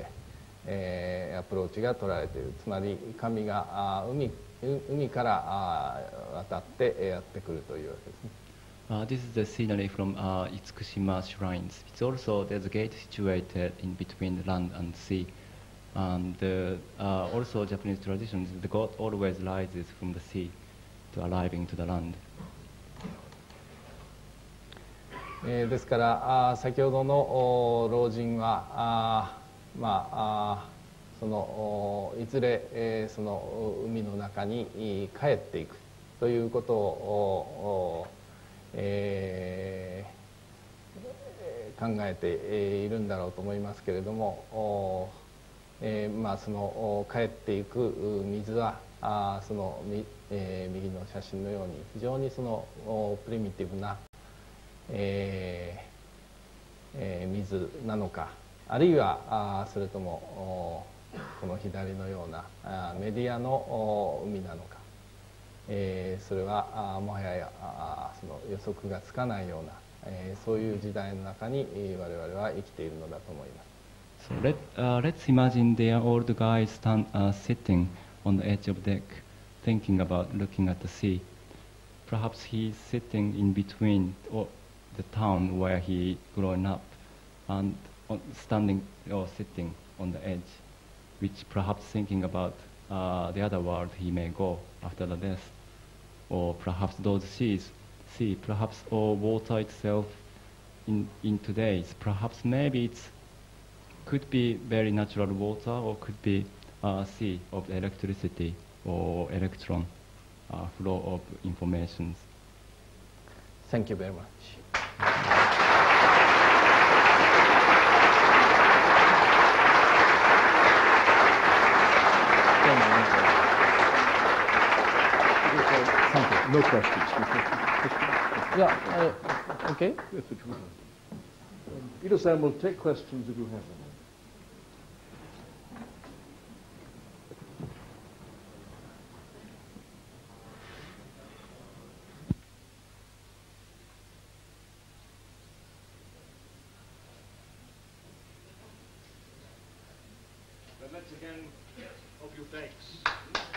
[SPEAKER 2] アプローチが取られている、つまり神が海から渡ってやってくるというわけですね。
[SPEAKER 4] This is the scenery from Itsukushima shrines. It's also there's a gate situated in between the land and sea. And also Japanese traditions, the god always rises from the sea to arriving to the land.
[SPEAKER 2] ですから先ほどの老人はそのいずれその海の中に帰っていくということを考えているんだろうと思いますけれども、その帰っていく水はその右の写真のように非常にそのプリミティブな、水なのか、あるいはそれともこの左のようなメディアの海なのか、それはもはやその予測がつかないような、そういう時代の中に我々は生きているのだと思います。
[SPEAKER 4] So let's imagine there are old guys sitting on the edge of the deck, thinking about looking at the sea. Perhaps he's sitting in between the town where he growing up, and standing or sitting on the edge, which perhaps thinking about the other world he may go after the death, or perhaps those sea, perhaps or water itself in today's, perhaps maybe it's could be very natural water or could be sea of electricity or electron flow of information.
[SPEAKER 2] Thank you very much.
[SPEAKER 1] No questions.
[SPEAKER 2] Yeah, okay.
[SPEAKER 1] Ito-san will take questions if you have them. Let's again hope you thanks.